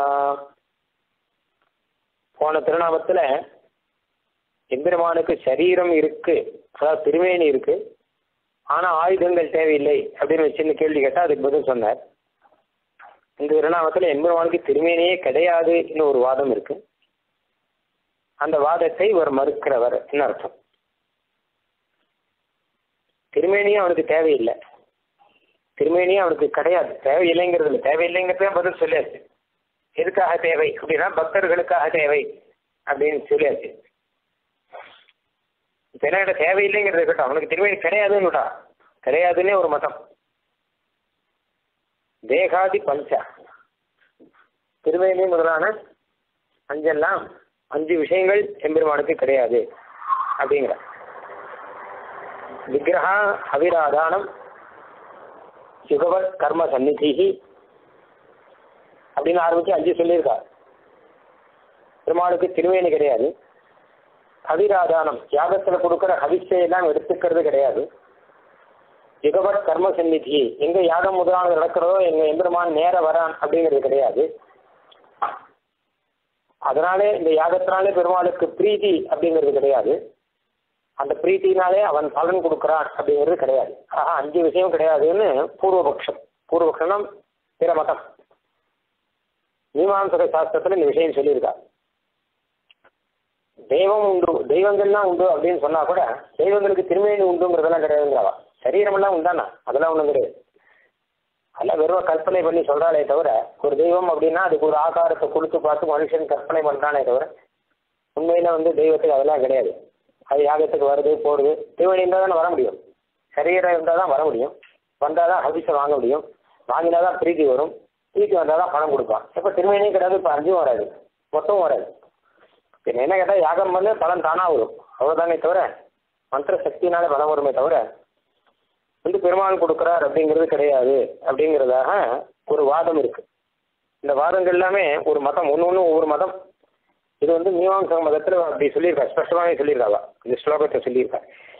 போன திருநாமத்துல எம்பெருமானுக்கு சரீரம் இருக்கு, அதாவது திருமேனி இருக்கு, ஆனா ஆயுதங்கள் தேவையில்லை அப்படின்னு வச்சுன்னு கேள்வி கேட்டா அதுக்கு பதில் சொன்னார். இந்த திருநாமத்துல எம்பெருமானுக்கு திருமேனியே கிடையாது இன்னும் ஒரு வாதம் இருக்கு. அந்த வாதத்தை இவர் மறுக்கிறவர் என்ன அர்த்தம்? திருமேனியும் அவனுக்கு தேவையில்லை, திருமேனியும் அவனுக்கு கிடையாது, தேவையில்லைங்கிறது தேவையில்லைங்கிறத பதில் சொல்லியாச்சு. எதுக்காக தேவை அப்படின்னா பக்தர்களுக்காக தேவை அப்படின்னு சொல்லியாச்சு. என்ன தேவையில்லைங்கிறது இருக்கட்டும், அவனுக்கு திருமேனி கிடையாதுன்னுட்டா, கிடையாதுன்னே ஒரு மதம். தேகாதி பஞ்ச திருமேனி முதலான அஞ்செல்லாம் 5 விஷயங்கள் எம்பெருமானுக்கு கிடையாது அப்படிங்கிற. விக்கிரகா அவிராதானம் யுகவத் கர்ம சந்நிதி அப்படின்னு ஆரம்பிச்சு 5 சொல்லியிருக்கார். பெருமாளுக்கு திருமேனி கிடையாது, அவிராதானம் யாகத்துல கொடுக்குற ஹவிஷையெல்லாம் எடுத்துக்கிறது கிடையாது, யுகவத் கர்ம சந்நிதி எங்க யாகம் முதலானது நடக்கிறதோ எங்க எம்பெருமான் நேர வரான் அப்படிங்கிறது கிடையாது. அதனாலே இந்த யாகத்தினாலே பெருமாளுக்கு பிரீதி அப்படிங்கிறது கிடையாது, அந்த பிரீத்தினாலே அவன் பலன் கொடுக்கிறான் அப்படிங்கிறது கிடையாது. ஆஹா 5 விஷயம் கிடையாதுன்னு பூர்வபக்ஷம். பூர்வபக்ஷம்னா பிற மதம். மீமாம்சக சாஸ்திரத்துல இந்த விஷயம் சொல்லியிருக்கா. தெய்வம் உண்டு, தெய்வங்கள்லாம் உண்டு அப்படின்னு சொன்னா கூட தெய்வங்களுக்கு திருமேனி உண்டுங்கிறதெல்லாம் கிடையாதுங்கிறவா. சரீரமெல்லாம் உண்டானா அதெல்லாம் ஒன்றும் கிடையாது. அதெல்லாம் வெறும் கற்பனை பண்ணி சொல்றாளே தவிர, ஒரு தெய்வம் அப்படின்னா அதுக்கு ஒரு ஆகாரத்தை கொடுத்து பார்த்து மனுஷன் கற்பனை பண்றானே தவிர உண்மையில தெய்வத்துக்கு அதெல்லாம் கிடையாது. அது யாகத்துக்கு வருது போடுது, திருமணி இருந்தால் தானே வர முடியும், சரீரம் இருந்தால் தான் வர முடியும், வந்தால் தான் ஹவிஸை வாங்க முடியும், வாங்கினா தான் பிரீத்தி வரும், பிரீத்தி வந்தால் தான் பணம் கொடுப்பான். இப்போ திருமணியும் கிடையாது, இப்போ 5ம் வராது, மொத்தமும் வராது. பின்ன என்ன கேட்டால் யாகம் பண்ணு பலன் தானாக வரும், அவ்வளோதானே தவிர மந்திர சக்தினாலே பலம் வருமே தவிர பெருமாள் கொடுக்குறார் அப்படிங்கிறது கிடையாது அப்படிங்கிறதாக ஒரு வாதம் இருக்கு. இந்த வாதங்கள் எல்லாமே ஒரு மதம், ஒன்று ஒவ்வொரு மதம். இது மீமாம்சக மதத்தில் அப்படி சொல்லியிருக்கா, ஸ்பஷ்டமாகவே சொல்லியிருக்காவா, இந்த ஸ்லோகத்தை சொல்லியிருக்கா.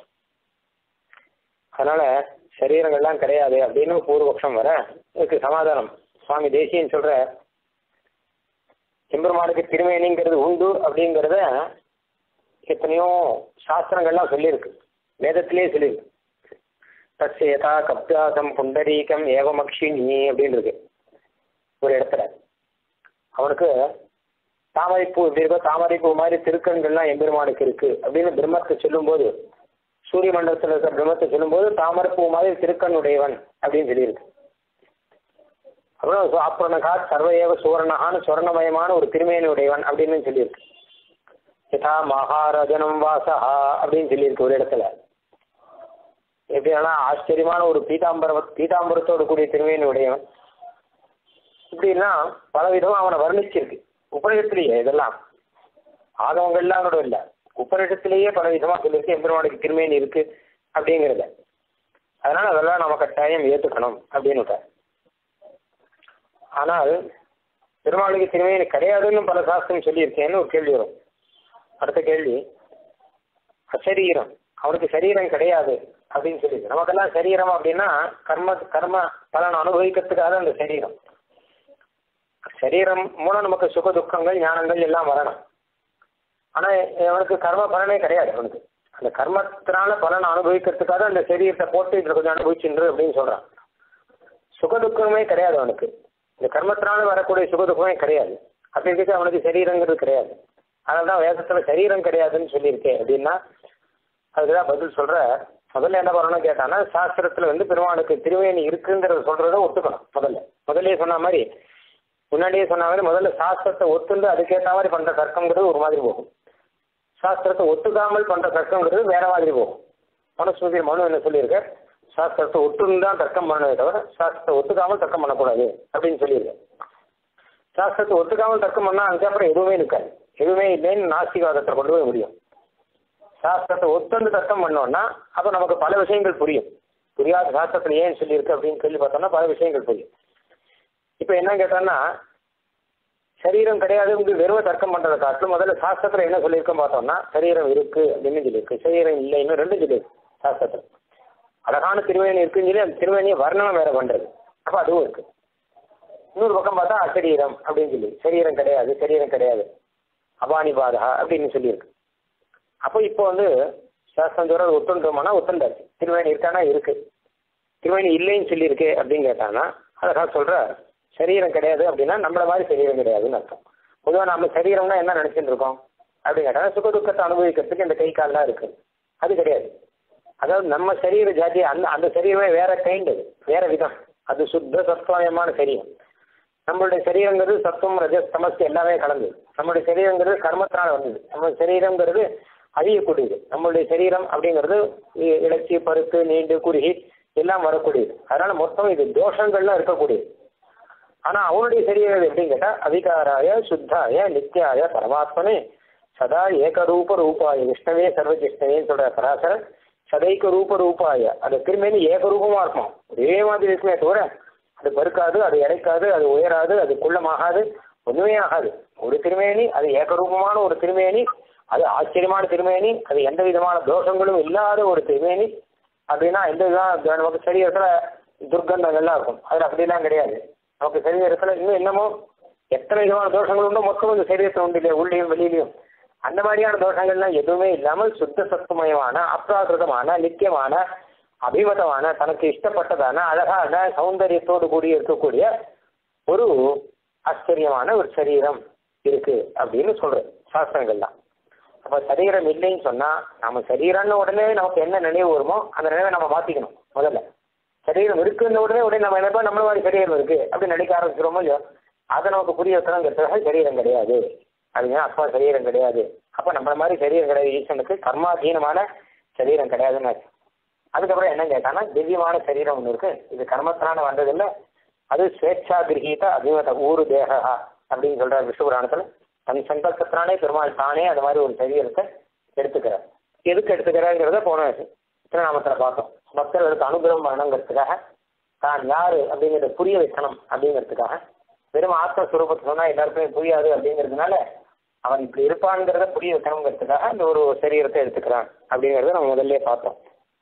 அதனால சரீரங்கள்லாம் கிடையாது அப்படின்னு பூர்வபக்ஷம் வர இதுக்கு சமாதானம் சுவாமி தேசியன் சொல்ற, எம்பெருமானுக்கு திருமேனிங்கிறது உண்டு அப்படிங்கிறத எத்தனையோ சாஸ்திரங்கள்லாம் சொல்லியிருக்கு, வேதத்திலேயே சொல்லியிருக்கு. தத்யதா கப்தாசம் புண்டரீகம் ஏவமக்ஷினி அப்படின்னு இருக்கு ஒரு இடத்துல. அவனுக்கு தாமரைப்பூ எப்படி இருக்கோ தாமரைப்பூ மாதிரி திருக்கண்கள்லாம் எம்பெருமானுக்கு இருக்கு அப்படின்னு பிரம்மத்தை சொல்லும்போது, சூரிய மண்டலத்தில் இருக்கிற பிரம்மத்தை சொல்லும்போது தாமரைப்பூ மாதிரி திருக்கண் உடையவன் அப்படின்னு சொல்லியிருக்கு. அப்புறம் ஆப்ரணகா சர்வஏவ சுவர்ணகான்னு சுவர்ணமயமான ஒரு திருமேனி உடையவன் அப்படின்னு சொல்லியிருக்கு. யதா மகாராஜனம் வாசஹா அப்படின்னு சொல்லியிருக்கு ஒரு இடத்துல. எப்படின்னா ஆச்சரியமான ஒரு பீதாம்பரத்தோடு கூடிய திருமேனி உடையவன். இப்படின்னா பலவிதமா அவனை வர்ணிச்சிருக்கு உபநிஷத்திலேயே. இதெல்லாம் ஆகவங்கள்லாம் கூட இல்லை, உபநிஷத்திலேயே பல விதமா சொல்லியிருக்கு எம்பெருமானுக்கு திருமேனி இருக்கு அப்படிங்கிறத. அதனால அதெல்லாம் நம்ம கட்டாயம் ஏற்றுக்கணும் அப்படின்னு. ஆனால் பெருமாளுக்கு திருமேனி கிடையாதுன்னு பல சாஸ்திரம் சொல்லியிருக்கேன்னு ஒரு கேள்வி வரும். அடுத்த கேள்வி, அசரீரம், அவனுக்கு சரீரம் கிடையாது அப்படின்னு சொல்லி நமக்கெல்லாம் சரீரம் அப்படின்னா கர்ம கர்ம பலன் அனுபவிக்கிறதுக்காக அந்த சரீரம். சரீரம் மூலம் நமக்கு சுக துக்கங்கள் ஞானங்கள் எல்லாம் வரணும். ஆனா அவனுக்கு கர்ம பலனே கிடையாது. அவனுக்கு அந்த கர்மத்தினால பலன் அனுபவிக்கிறதுக்காக அந்த சரீரத்தை போட்டு இதுல கொஞ்சம் அனுபவிச்சுன்று அப்படின்னு சொல்றான். சுகதுக்கமே கிடையாது அவனுக்கு. இந்த கர்மத்தினால வரக்கூடிய சுகதுக்கமே கிடையாது. அப்படி இருக்க அவனுக்கு சரீரங்கிறது கிடையாது. அதனாலதான் வேதத்துல சரீரம் கிடையாதுன்னு சொல்லியிருக்கேன் அப்படின்னா அதுக்குதான் பதில் சொல்ற. முதல்ல என்ன பண்ணணும்னு கேட்டானா சாஸ்திரத்துல பெருமானுக்கு திருவேணி இருக்குங்கிறத சொல்றத ஒத்துக்கணும். முதல்ல சொன்ன மாதிரி முன்னாடியே சொன்ன மாதிரி முதல்ல சாஸ்திரத்தை ஒத்துண்டு அதுக்கேற்ற மாதிரி பண்ற தர்க்கங்கிறது ஒரு மாதிரி போகும். சாஸ்திரத்தை ஒத்துக்காமல் பண்ற தர்க்கங்கிறது வேற மாதிரி போகும். மனுஸ்மிருதி மனு என்ன சொல்லியிருக்க, சாஸ்திரத்தை ஒத்துன்னு தான் தர்க்கம் பண்ணவே தவிர சாஸ்திரத்தை ஒத்துக்காமல் தர்க்கம் பண்ணக்கூடாது அப்படின்னு சொல்லியிருக்க. சாஸ்திரத்தை ஒத்துக்காமல் தர்க்கம் பண்ணா அதுக்கப்புறம் எதுவுமே இருக்காது. எதுவுமே இல்லைன்னு நாஸ்திகவாதத்தை கொண்டு போய் முடியும். சாஸ்திரத்தை ஒத்துண்டு தர்க்கம் பண்ணோம்னா அப்போ நமக்கு பல விஷயங்கள் புரியும். புரியாத சாஸ்திரத்தில் ஏன் சொல்லியிருக்கு அப்படின்னு சொல்லி பார்த்தோம்னா பல விஷயங்கள் புரியும். இப்போ என்ன கேட்டோம்னா சரீரம் கிடையாது வெறும் தர்க்கம் பண்றதை காட்டிலும் முதல்ல சாஸ்திரத்துல என்ன சொல்லியிருக்கோம் பார்த்தோம்னா சரீரம் இருக்கு அப்படின்னு சொல்லியிருக்கு, சரீரம் இல்லைன்னு ரெண்டு சொல்லியிருக்கு சாஸ்திரத்துல. அழகான திருவேணி இருக்குன்னு சொல்லி அந்த திருவேணியை வர்ணனம் வேற பண்றது, அப்ப அதுவும் இருக்கு. இன்னொரு பக்கம் பார்த்தா அசரீரம் அப்படின்னு சொல்லி சரீரம் கிடையாது அபானி பாதகா அப்படின்னு சொல்லியிருக்கு. அப்போ இப்போ சாஸ்திரம் சொல்றது ஒத்துன்றோம்னா ஒத்துண்டாச்சு. திருவேணி இருக்கானா இருக்கு, திருவேணி இல்லைன்னு சொல்லியிருக்கு அப்படின்னு கேட்டானா அழகா சொல்ற சரீரம் கிடையாது அப்படின்னா நம்மள மாதிரி சரீரம் கிடையாதுன்னு அர்த்தம். பொதுவாக நம்ம சரீரம்னா என்ன நினைச்சிட்டு இருக்கோம் அப்படின்னு கேட்டால் சுகதுக்கத்தை அனுபவிக்கிறதுக்கு இந்த கை கால்லாம் இருக்கு, அது கிடையாது. அதாவது நம்ம சரீர ஜாதி அந்த சரீரமே வேற கைண்டு, வேற விதம். அது சுத்த சத்துவமயமான சரீரம். நம்மளுடைய சரீரங்கிறது சத்துவம் ரஜஸ் தமஸ் எல்லாமே கலந்து. நம்மளுடைய சரீரங்கிறது கர்மத்தினால வந்தது. நம்ம சரீரங்கிறது அழியக்கூடியது. நம்மளுடைய சரீரம் அப்படிங்கிறது இழைச்சி பருத்து நீண்டு குறுகி எல்லாம் வரக்கூடியது. அதனால மொத்தம் இது தோஷங்கள்லாம் இருக்கக்கூடியது. ஆனா அவனுடைய சரீரம் எப்படின்னு கேட்டா அதிகாராய சுத்தாய நித்யாய பரமாத்மனே சதா ஏகரூப ரூபாய விஷ்ணவே சர்வஜிஷ்ணவேன்னு சொல்ற பராசரன் சதைக்க ரூப ரூபாய. அது திரும்பி ஏகரூபமா இருக்கும், ஒரே மாதிரி இருக்குமே தவிர அது பருக்காது, அது இறைக்காது, அது உயராது, அது குள்ளமாகாது, ஒண்ணுமே ஆகாது. ஒரு திருமேனி, அது ஏகரூபமான ஒரு திருமேனி, அது ஆச்சரியமான திருமேனி, அது எந்த விதமான தோஷங்களும் இல்லாத ஒரு திருமேனி. அப்படின்னா எந்த விதமான நமக்கு சரீரத்துல துர்க்கந்தங்கள்லாம் இருக்கும், அதுல அப்படிலாம் கிடையாது. நமக்கு சரீரத்துல இன்னும் என்னமோ எத்தனை விதமான தோஷங்கள் உண்டோ மொத்தம் இந்த சரீரத்தில் உண்டு இல்லையா, உள்ளேயும் வெளியிலையும். அந்த மாதிரியான தோஷங்கள்லாம் எதுவுமே இல்லாமல் சுத்த சத்துவமயமான அப்ராகிருதமான நித்தியமான அபிமதமான தனக்கு இஷ்டப்பட்டதான அழகான சௌந்தரியத்தோடு கூடிய இருக்கக்கூடிய ஒரு ஆச்சரியமான ஒரு சரீரம் இருக்கு அப்படின்னு சொல்றது சாஸ்திரங்கள்லாம். அப்ப சரீரம் இல்லைன்னு சொன்னா நம்ம சரீரம்னு உடனே நமக்கு என்ன நினைவு வருமோ அந்த நினைவை நம்ம மாத்திக்கணும். முதல்ல சரீரம் இருக்குன்னு உடனே நம்ம நினைப்பா நம்மள மாதிரி சரீரம் இருக்கு அப்படின்னு நினைக்க ஆரம்பிச்சிருமோ இல்லையோ, அதை நமக்கு புரிய வைக்கணுங்கிறதுக்காக சரீரம் கிடையாது அப்படின்னா அப்பா சரீரம் கிடையாது. அப்ப நம்மள மாதிரி சரீரம் கிடையாது, ஈஸ்வனுக்கு கர்மாதீனமான சரீரம் கிடையாதுன்னு. அதுக்கப்புறம் என்ன கேட்டானா திவ்யமான சரீரம் ஒன்று இருக்கு, இது கர்மத்தினால வந்ததில்லை, அது ஸ்வேச்சா கிரகீத அபிமத ஊரு தேகா அப்படின்னு சொல்றாரு விஷ்ணுபுராணத்துல. தன் சங்கல்பத்தினாலே பெருமாள் தானே அந்த மாதிரி ஒரு சரீரத்தை எடுத்துக்கிறார். எதுக்கு எடுத்துக்கிறாங்கிறத போன திருநாமத்துல பார்த்தோம். பக்தர்களுக்கு அனுகிரகம் பண்ணணுங்கிறதுக்காக, தான் யாரு அப்படிங்கிறத புரிய வைக்கணும் அப்படிங்கிறதுக்காக. வெறும் ஆத்மஸ்வரூபத்தை சொன்னா எல்லாருக்குமே புரியாது அப்படிங்கிறதுனால அவன் இப்படி இருப்பான்ங்கிறத புரிய வைக்கணுங்கிறதுக்காக அந்த ஒரு சரீரத்தை எடுத்துக்கிறான் அப்படிங்கிறத நம்ம முதல்ல பார்த்தோம்.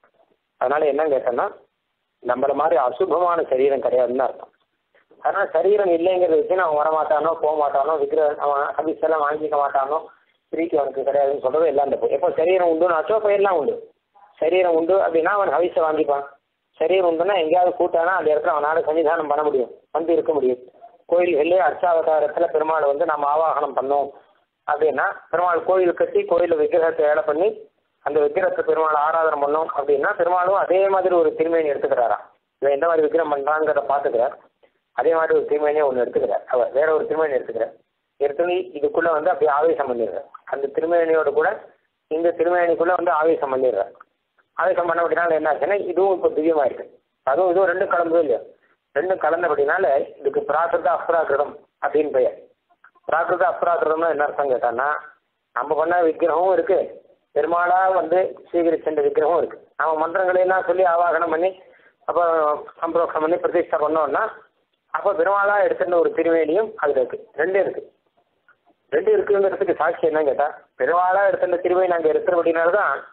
அதனால என்ன கேட்டோம்னா நம்மள மாதிரி அசுபமான சரீரம் கிடையாதுன்னு அர்த்தம். அதனால சரீரம் இல்லைங்கிறத வச்சு அவன் வரமாட்டானோ போக மாட்டானோ அவன் ஹபிஸெல்லாம் வாங்கிக்க மாட்டானோ ஸ்திரீக்கு அவனுக்கு கிடையாதுன்னு சொல்றது எல்லாம் தப்பு. எப்போ சரீரம் உண்டுன்னு ஆச்சோ அப்போ எல்லாம் உண்டு. சரீரம் உண்டு அப்படின்னா அவன் ஹவிஸை வாங்கிப்பான். சரீரம் உண்டுன்னா எங்கேயாவது கூட்டானா அந்த இடத்துல அவனால சன்னிதானம் பண்ண முடியும், இருக்க முடியும். கோயில்களே அர்ச்சாவதாரத்துல பெருமாள் நம்ம ஆவாகனம் பண்ணோம் அப்படின்னா பெருமாள் கோயில் கட்டி கோயிலில் விக்கிரகத்தை வேலை பண்ணி அந்த விக்கிரகத்தை பெருமாள் ஆராதனை பண்ணோம் அப்படின்னா பெருமாளும் அதே மாதிரி ஒரு திருமேனி எடுத்துக்கிறாரா. இவன் எந்த மாதிரி விக்கிரம் பண்றாங்கிறத பார்த்துக்கிறார். அதே மாதிரி ஒரு திருமேனியை ஒன்று எடுத்துக்கிறார். அவர் வேற ஒரு திருமேனி எடுத்துக்கிறார். எடுத்து இதுக்குள்ள அப்படியே ஆவேசம் பண்ணிடுறார். அந்த திருமேனியோட கூட இந்த திருமேனிக்குள்ள ஆவேசம் பண்ணிடுறார். ஆவேசம் பண்ண அப்படின்னால என்ன ஆச்சுன்னா இதுவும் இப்போ திவ்யமா இருக்கு, அதுவும் இதுவும் ரெண்டும் கலந்ததும் இல்லையா. ரெண்டும் கலந்தபடினால இதுக்கு பிராகிருத அப்ராகிருதம் அப்படின்னு பெயர். பிராகிருத அப்ராகிருதம்னா என்ன அர்த்தம் கேட்டான்னா நம்ம பண்ண விக்கிரகமும் இருக்கு, பெருமாளா ஸ்வீகரிச்சென்ற விக்கிரகமும் இருக்கு. நம்ம மந்திரங்களையெல்லாம் சொல்லி ஆவாகனம் பண்ணி அப்போ சம்பரோஷம் பண்ணி பிரதிஷ்டை பண்ணோம்னா அப்போ பெருமாளா எடுத்துட்ட ஒரு திருவேணியும் அதுல இருக்கு. ரெண்டு இருக்குங்கிறதுக்கு சாட்சி என்ன கேட்டா பெருமாளா எடுத்துட்ட திருவேணி அங்கே இருக்கிறபடினால்தான்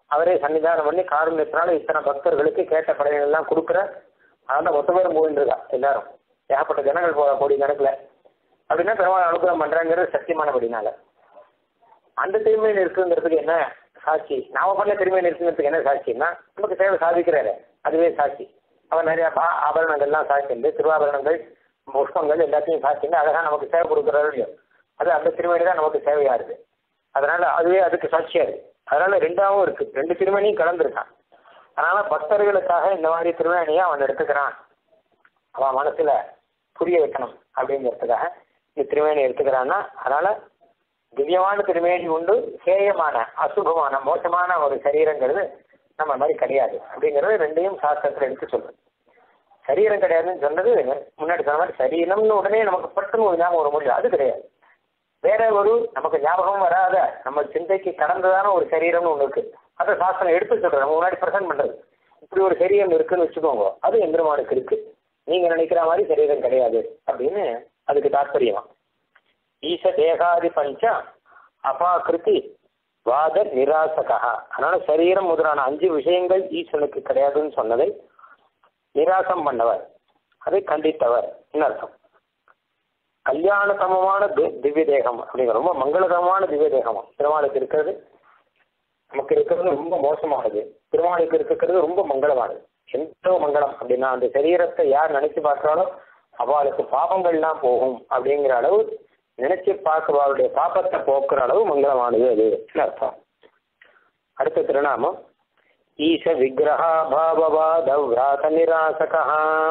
அவரே சன்னிதானம் பண்ணி காருண்யத்தினால இத்தனை பக்தர்களுக்கு கேட்ட படைகள் எல்லாம் கொடுக்குற. அதனால மொத்த பேரும் போயிட்டு இருக்கா எல்லாரும், ஏகப்பட்ட ஜனங்கள் போக கோடி கணக்குல. அப்படின்னா பெருமாள் அனுகிரகம் பண்றாங்கிறது சத்தியமானபடினால. அந்த திருமையில் இருக்குங்கிறதுக்கு என்ன சாட்சி? நாம பண்ண திருமையில் இருக்குங்கிறதுக்கு என்ன சாட்சின்னா நமக்கு சேவை சாதிக்கிறாரு, அதுவே சாட்சி. அவர் நிறைய ஆபரணங்கள்லாம் சாட்சிண்டு, திருவாபரணங்கள் புஷ்பங்கள் எல்லாத்தையும் சாட்சிண்டு அழகா நமக்கு சேவை கொடுக்குறாரு இல்லையோ, அது அந்த திருமணி தான் நமக்கு சேவையா இருக்கு. அதனால அதுவே அதுக்கு சாட்சியா இருக்கு. அதனால ரெண்டாவும் இருக்கு, ரெண்டு திருமணியும் கலந்துருக்கான். அதனால பக்தர்களுக்காக இந்த மாதிரி திருமணியை அவன் எடுத்துக்கிறான், அவன் மனசுல புரிய வைக்கணும் அப்படிங்கிறதுக்காக இந்த திருமேனி எடுத்துக்கிறான்னா. அதனால திவ்யமான திருமேனி உண்டு, சேயமான அசுபமான மோசமான ஒரு சரீரங்கிறது நம்ம மாதிரி கிடையாது அப்படிங்கிறது ரெண்டையும் சாஸ்திரத்துல எடுத்து சொல்றது. சரீரம் கிடையாதுன்னு சொன்னது முன்னாடி சொன்ன மாதிரி சரீரம்னு உடனே நமக்கு பட்டுன்னு ஒரு ஞாபகம் ஒரு மொழி, அது கிடையாது. வேற ஒரு நமக்கு ஞாபகம் வராத நம்ம சிந்தைக்கு கடந்ததான ஒரு சரீரம்னு ஒன்று இருக்கு, அதை சாஸ்திரம் எடுத்து சொல்றது, நம்ம முன்னாடி பிரசன்ட் பண்றது. இப்படி ஒரு சரீரம் இருக்குன்னு வச்சுக்கோங்க, அது எந்திரமானுக்கு இருக்கு, நீங்க நினைக்கிற மாதிரி சரீரம் கிடையாது அப்படின்னு அதுக்கு தாற்பயமா. ஈச தேகாதி பஞ்ச அபாகிருதி வாத நிராசகா. அதனால சரீரம் முதலான 5 விஷயங்கள் ஈசனுக்கு கிடையாதுன்னு சொன்னதை நிராசம் பண்ணவர், அதை கண்டித்தவர் அர்த்தம். கல்யாணதமமான திவ்ய தேகம் அப்படிங்கிற ரொம்ப மங்களதமமான திவ்ய தேகம் திருமாலுக்கு இருக்கிறது. நமக்கு இருக்கிறது ரொம்ப மோசமானது, திருமாலுக்கு இருக்கிறது ரொம்ப மங்களமானது. எந்த மங்களம் அப்படின்னா அந்த சரீரத்தை யார் நினைச்சு பார்க்கிறாலும் அவளுக்கு பாபங்கள்லாம் போகும் அப்படிங்கிற அளவு நினைச்சு பார்க்கிறவளுடைய பாபத்தை போக்குற அளவு மங்களமானது அது அர்த்தம். அடுத்த திருநாமம் ஈச விக்கிரகா பாவவாத விராத நிராசகா.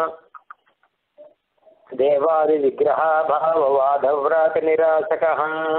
தேவாதி விக்கிரகா பாவவாத விராத நிராசகா.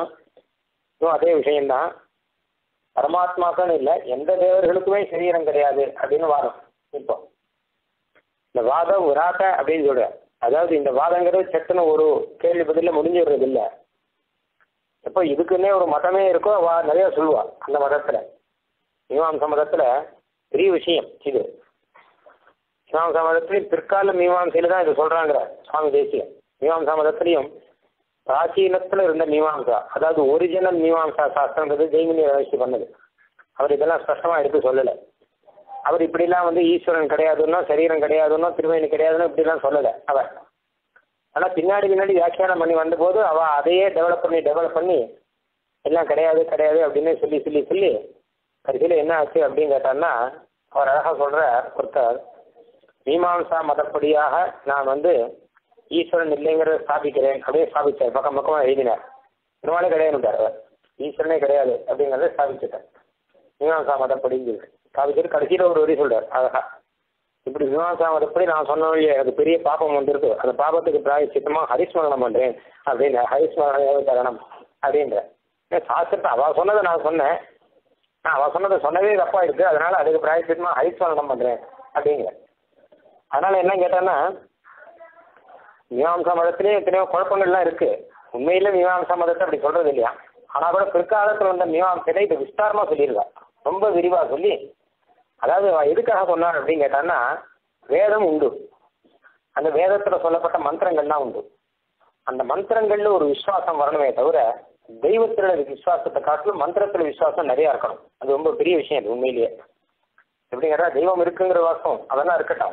அதே விஷயம்தான், பரமாத்மாக்குன்னு இல்லை எந்த தேவர்களுக்குமே சரீரம் கிடையாது அப்படின்னு வாதம். இப்போ இந்த வாதம் விராத அப்படின்னு சொல்ற, அதாவது இந்த வாதங்கிறது சட்டுன்னு ஒரு கேள்வி பதில முடிஞ்சிடுறது இல்லை. இப்போ இதுக்குன்னே ஒரு மதமே இருக்கோ நிறைய சொல்லுவா. அந்த மதத்துல மீமாம்ச மதத்துல பெரிய விஷயம் இது. மீமாம்சா மதத்திலையும் பிற்கால மீமாம்சையில தான் இது சொல்றாங்க சுவாமி தேசியம். மீமாம்சா மதத்திலையும் பிராச்சீனத்துல இருந்த மீமாம்சா, அதாவது ஒரிஜினல் மீமாம்சா சாஸ்திரங்கிறது ஜெய்மினி ரகசியம் பண்ணது. அவர் இதெல்லாம் ஸ்பஷ்டமா எடுத்து சொல்லலை. அவர் இப்படிலாம் ஈஸ்வரன் கிடையாதுன்னா சரீரம் கிடையாதுன்னா திருமேனி கிடையாதுன்னு இப்படிலாம் சொல்லலை அவர். ஆனால் பின்னாடி வியாக்கியானம் பண்ணி வந்தபோது அவ அதையே டெவலப் பண்ணி எல்லாம் கிடையாது கிடையாது அப்படின்னு சொல்லி கடைசியில் என்ன ஆச்சு அப்படின்னு கேட்டான்னா, அவர் அழகாக சொல்ற ஒருத்தர் மீமாம்சா மதப்படியாக நான் ஈஸ்வரன் இல்லைங்கிறத ஸ்தாபிக்கிறேன் அப்படியே ஸ்தாபிச்சார். பக்கமாக எழுதினார். திருமாலே கிடையாதுட்டார் அவர், ஈஸ்வரனே கிடையாது அப்படிங்கிறத ஸ்தாபிச்சுட்டார். மீமாம்சா மதப்படின்னு ஸ்தாபிச்சுட்டு கடைசியில் ஒரு வரி சொல்றார் அழகா, இப்படி மீமாம்சா மதப்படி நான் சொன்ன வழியே அது பெரிய பாப்பம் வந்திருக்கு, அந்த பாபத்துக்கு பிராயச்சித்தமா ஹரிஸ்மரணம் பண்றேன் அப்படின்னு, ஹரிஸ்மரண தரணம் அப்படின்ற சாஸ்திரத்தை அவ சொன்னதை நான் சொன்னேன், நான் அவ சொன்னதை சொன்னதே தப்பா இருக்கு, அதனால அதுக்கு பிராயச்சித்தமா ஹரிஸ்மரணம் பண்றேன் அப்படிங்கிற. அதனால என்ன கேட்டான்னா, மீமாம்சா மதத்திலேயே எத்தனையோ குழப்பங்கள்லாம் இருக்கு. உண்மையில மீமாம்சா மதத்தை அப்படி சொல்றது இல்லையா, ஆனா கூட பிற்காலத்தில் வந்த மீமாம்சையில இது விஸ்தாரமா சொல்லியிருக்கா, ரொம்ப விரிவா சொல்லி. அதாவது எதுக்காக சொன்னார் அப்படின்னு கேட்டான்னா, வேதம் உண்டு, அந்த வேதத்துல சொல்லப்பட்ட மந்திரங்கள்லாம் உண்டு. அந்த மந்திரங்கள்ல ஒரு விசுவாசம் வரணுமே தவிர தெய்வத்துல விசுவாசத்தை காட்டிலும் மந்திரத்துல விசுவாசம் நிறைய இருக்கணும். அது ரொம்ப பெரிய விஷயம். அது உண்மையிலேயே எப்படி கேட்டா தெய்வம் இருக்குங்கிற வாசம் அதெல்லாம் இருக்கட்டும்,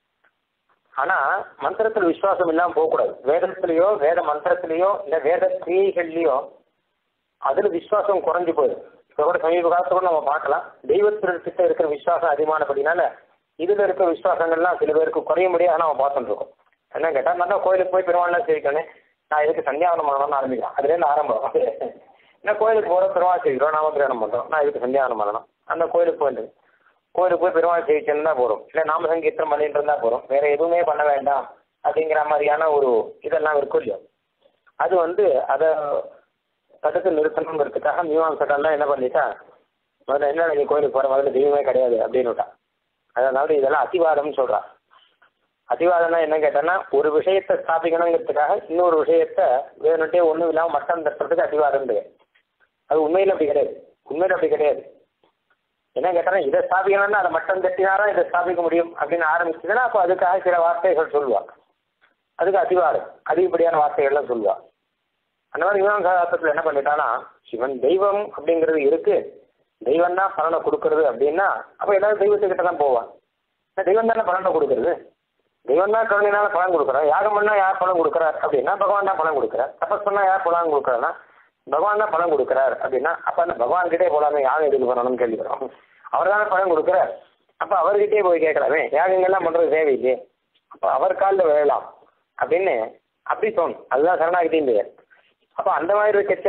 ஆனா மந்திரத்துல விசுவாசம் இல்லாம போகக்கூடாது. வேதத்திலேயோ வேத மந்திரத்திலேயோ இல்ல வேத கிரியைகள்லயோ அதுல விசுவாசம் குறைஞ்சு போயிடும். இப்போ கூட சமீப காலத்துல கூட நம்ம பார்க்கலாம், தெய்வத்திட்ட இருக்கிற விசுவாசம் அதிகமானபடினால இதுல இருக்கிற விசுவாசங்கள்லாம் சில பேருக்கு குறைய முடியாது நம்ம பார்த்துட்டு இருக்கோம். என்ன கேட்டா நல்லா கோயிலுக்கு போய் பெருமாள்லாம் சேவிக்கணும், நான் இதுக்கு சந்தியாவனம் பண்ணணும்னு ஆரம்பிக்கலாம். அதுலேருந்து ஆரம்பம். ஏன்னா கோயிலுக்கு போகிற பெருமாள் சேவிக்கிறோம், நாம கிரகணம் பண்ணுறோம், நான் இதுக்கு சந்தியாவனம் பண்ணணும், அந்த கோயிலுக்கு போயிட்டு கோயிலுக்கு போய் பெருமாள் சேவிச்சுன்னு தான் போகிறோம், இல்லை நாம சங்கீர்த்தம் பண்ணிட்டு இருந்தா போகிறோம், வேற எதுவுமே பண்ண வேண்டாம் அப்படிங்கிற மாதிரியான ஒரு இதெல்லாம் இருக்கும் இல்லையோ. அது அதை தடுத்து நிறுத்தணுங்கிறதுக்காக மீமாம்சகள்லாம் என்ன பண்ணிட்டா, முதல்ல என்ன நீ கோயிலுக்கு போகிற முதல்ல தெய்வமே கிடையாது அப்படின்னு விட்டா. அதனால இதெல்லாம் அதிவாதம்னு சொல்றா. அதிவாதம்னா என்ன கேட்டோன்னா, ஒரு விஷயத்தை ஸ்தாபிக்கணுங்கிறதுக்காக இன்னொரு விஷயத்த வேணுட்டே ஒன்றும் இல்லாமல் மட்டம் தட்டுறதுக்கு அதிவாதம் கிடையாது. அது உண்மையில் அப்படி கிடையாது. உண்மையில் அப்படி கிடையாது. என்ன கேட்டால் இதை ஸ்தாபிக்கணும்னா அதை மட்டம் தட்டினாலும் இதை ஸ்தாபிக்க முடியும் அப்படின்னு ஆரம்பிச்சதுன்னா அப்போ அதுக்காக சில வார்த்தைகள் சொல்லுவாள். அதுக்கு அதிவாதம், அதிகப்படியான வார்த்தைகள்லாம் சொல்லுவாள். அந்த மாதிரி மீமாம்சா சாஸ்திரத்தில் என்ன பண்ணிட்டானா, சிவன் தெய்வம் அப்படிங்கிறது இருக்கு, தெய்வம் தான் பலனை கொடுக்கறது அப்படின்னா அப்போ எல்லாரும் தெய்வத்துக்கிட்ட தான் போவான். தெய்வம் தானே பலனை கொடுக்கறது, தெய்வம் தான் கருணையினால பலன் கொடுக்குறார். யாகம் பண்ணா யார் பலன் கொடுக்குறார் அப்படின்னா பகவான் தான் பலன் கொடுக்குறார். தபஸ் பண்ணா யார் பலன் கொடுக்குறாருன்னா பகவான் தான் பலன் கொடுக்குறார் அப்படின்னா அப்போ அந்த பகவான் கிட்டே போலாமே யாகம் எதுக்கு பண்ணணும்னு கேள்விக்கிறோம். அவர் தானே பலன் கொடுக்குறார். அப்போ அவர்கிட்டே போய் கேட்கலாமே, யாகங்கள்லாம் பண்ணுறது தேவையில்லையே, அப்போ அவர் காலில் விழலாம் அப்படின்னு அப்படி தோணும். அதுதான் சரணாகிட்டின் பெயர். அப்போ அந்த மாதிரி இருக்கச்ச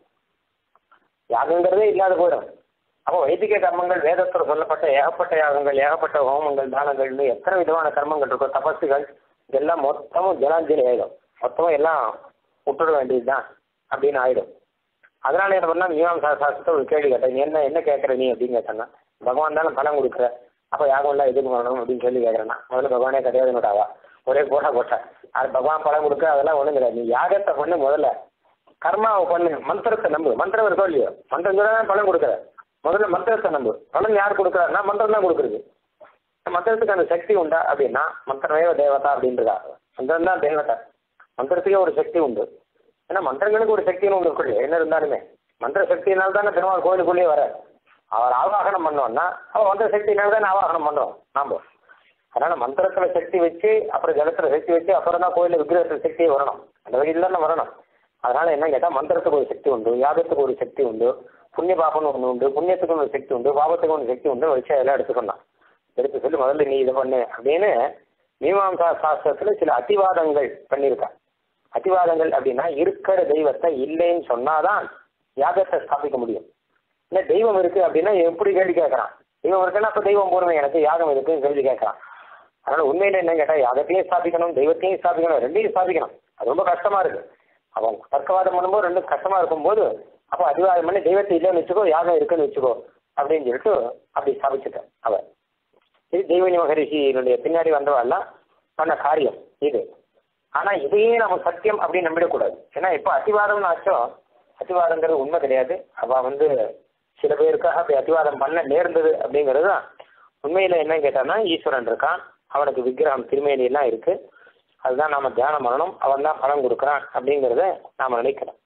யாகங்கிறதே இல்லாத போயிடும். அப்போ வைதிக கர்மங்கள் வேதத்தில் சொல்லப்பட்ட ஏகப்பட்ட யாகங்கள், ஏகப்பட்ட ஹோமங்கள், தானங்கள்னு எத்தனை விதமான கர்மங்கள் இருக்கும், தபஸுகள், இதெல்லாம் மொத்தமும் ஜலாஞ்சலி ஆகிடும். மொத்தமும் எல்லாம் விட்டுட வேண்டியது தான் அப்படின்னு ஆகிடும். அதனால என்ன பண்ணால் மீமாம்சா சாஸ்திரத்தை ஒரு கேள்வி கேட்டேன், என்ன என்ன கேட்குற நீ அப்படின்னு கேட்டேன்னா, பகவான் தானே பலம் கொடுக்குற, அப்போ யாகம்லாம் எதுக்கு பண்ணணும் அப்படின்னு சொல்லி கேட்குறேன்னா, முதல்ல பகவானே கிடையாது என்னோடாவா ஒரே போட்டேன். அது பகவான் பலம் கொடுக்க அதெல்லாம் ஒன்றும் கிடையாது. நீ யாகத்தை பண்ணு, முதல்ல கர்மாவை பண்ணு, மந்திரத்தை நம்பு. மந்திரம் இருக்கோ இல்லையோ, மந்திரம் தான் பலம் கொடுக்குற. முதல்ல மந்திரத்தை நம்பு. பலன் யார் கொடுக்குறாருன்னா மந்திரம் தான் கொடுக்குறது. மந்திரத்துக்கு அந்த சக்தி உண்டா அப்படின்னா மந்திரமேவ தேவதா அப்படின்றதா, மந்திரம் தான் தேவதா. மந்திரத்துக்கே ஒரு சக்தி உண்டு. ஏன்னா மந்திரங்களுக்கு ஒரு சக்தின்னு ஒன்று இருக்கு. என்ன இருந்தாலுமே மந்திர சக்தியினால தானே பெருமாள் கோயிலுக்குள்ளேயே வர. அவர் ஆவாகனம் பண்ணோம்னா அவன் மந்திர சக்தியினால தானே ஆவாகனம் பண்ணுறோம் நாம. அதனால மந்திரத்துல சக்தி வச்சு அப்புறம் ஜலத்துல சக்தி வச்சு அப்புறம் தான் கோயிலில் விக்கிரகத்துல சக்தியே வரணும். அந்த வகையில் தானே வரணும். அதனால என்ன கேட்டால் மந்திரத்துக்கு ஒரு சக்தி உண்டு, யாகத்துக்கு ஒரு சக்தி உண்டு, புண்ணிய பாபம்னு ஒன்று உண்டு, புண்ணியத்துக்கு ஒரு சக்தி உண்டு, பாபத்துக்கு ஒரு சக்தி உண்டு வச்சு அதெல்லாம் எடுத்துக்கணும். எடுத்து சொல்லி முதல்ல நீ இதை பண்ணு அப்படின்னு மீமாம்சா சாஸ்திரத்துல சில அதிவாதங்கள் பண்ணியிருக்கா. அதிவாதங்கள் அப்படின்னா இருக்கிற தெய்வத்தை இல்லைன்னு சொன்னாதான் யாகத்தை ஸ்தாபிக்க முடியும். இல்லை தெய்வம் இருக்கு அப்படின்னா எப்படி கேள்வி கேட்கறான், தெய்வம் இருக்குன்னா அப்போ தெய்வம் போடுவேன் எனக்கு யாகம் இருக்குன்னு கேள்வி கேட்கறான். அதனால உண்மையில என்ன கேட்டால் யாகத்தையும் ஸ்தாபிக்கணும், தெய்வத்தையும் ஸ்தாபிக்கணும், ரெண்டையும் ஸ்தாபிக்கணும். அது ரொம்ப கஷ்டமா இருக்கு. அவன் தர்க்கவாதம் பண்ணும்போது ரெண்டும் கஷ்டமா இருக்கும்போது அப்போ அதிவாதம் பண்ணி தெய்வத்தை இல்லைன்னு வச்சுக்கோ, யாகம் இருக்குன்னு வச்சுக்கோ அப்படின்னு சொல்லிட்டு அப்படி ஸ்தாபிச்சுட்டேன் அவர். இது தெய்வனி மகரிஷியினுடைய பின்னாடி வந்தவாள்லாம் பண்ண காரியம் இது. ஆனா இதையே நம்ம சத்தியம் அப்படின்னு நம்பிடக்கூடாது. ஏன்னா இப்போ அதிவாதம்னு ஆச்சோ, அதிவாதங்கிறது உண்மை கிடையாது. அவ சில பேருக்காக அப்படி அதிவாதம் பண்ண நேர்ந்தது அப்படிங்கிறது தான். உண்மையில என்ன கேட்டான்னா ஈஸ்வரன் இருக்கான், அவனுக்கு விக்கிரகம் திருமேனி எல்லாம் இருக்கு, அதுதான் நாம தியானம் பண்ணணும், அவன் தான் பலம் கொடுக்குறான் அப்படிங்கிறத நாம நினைக்கிறோம்.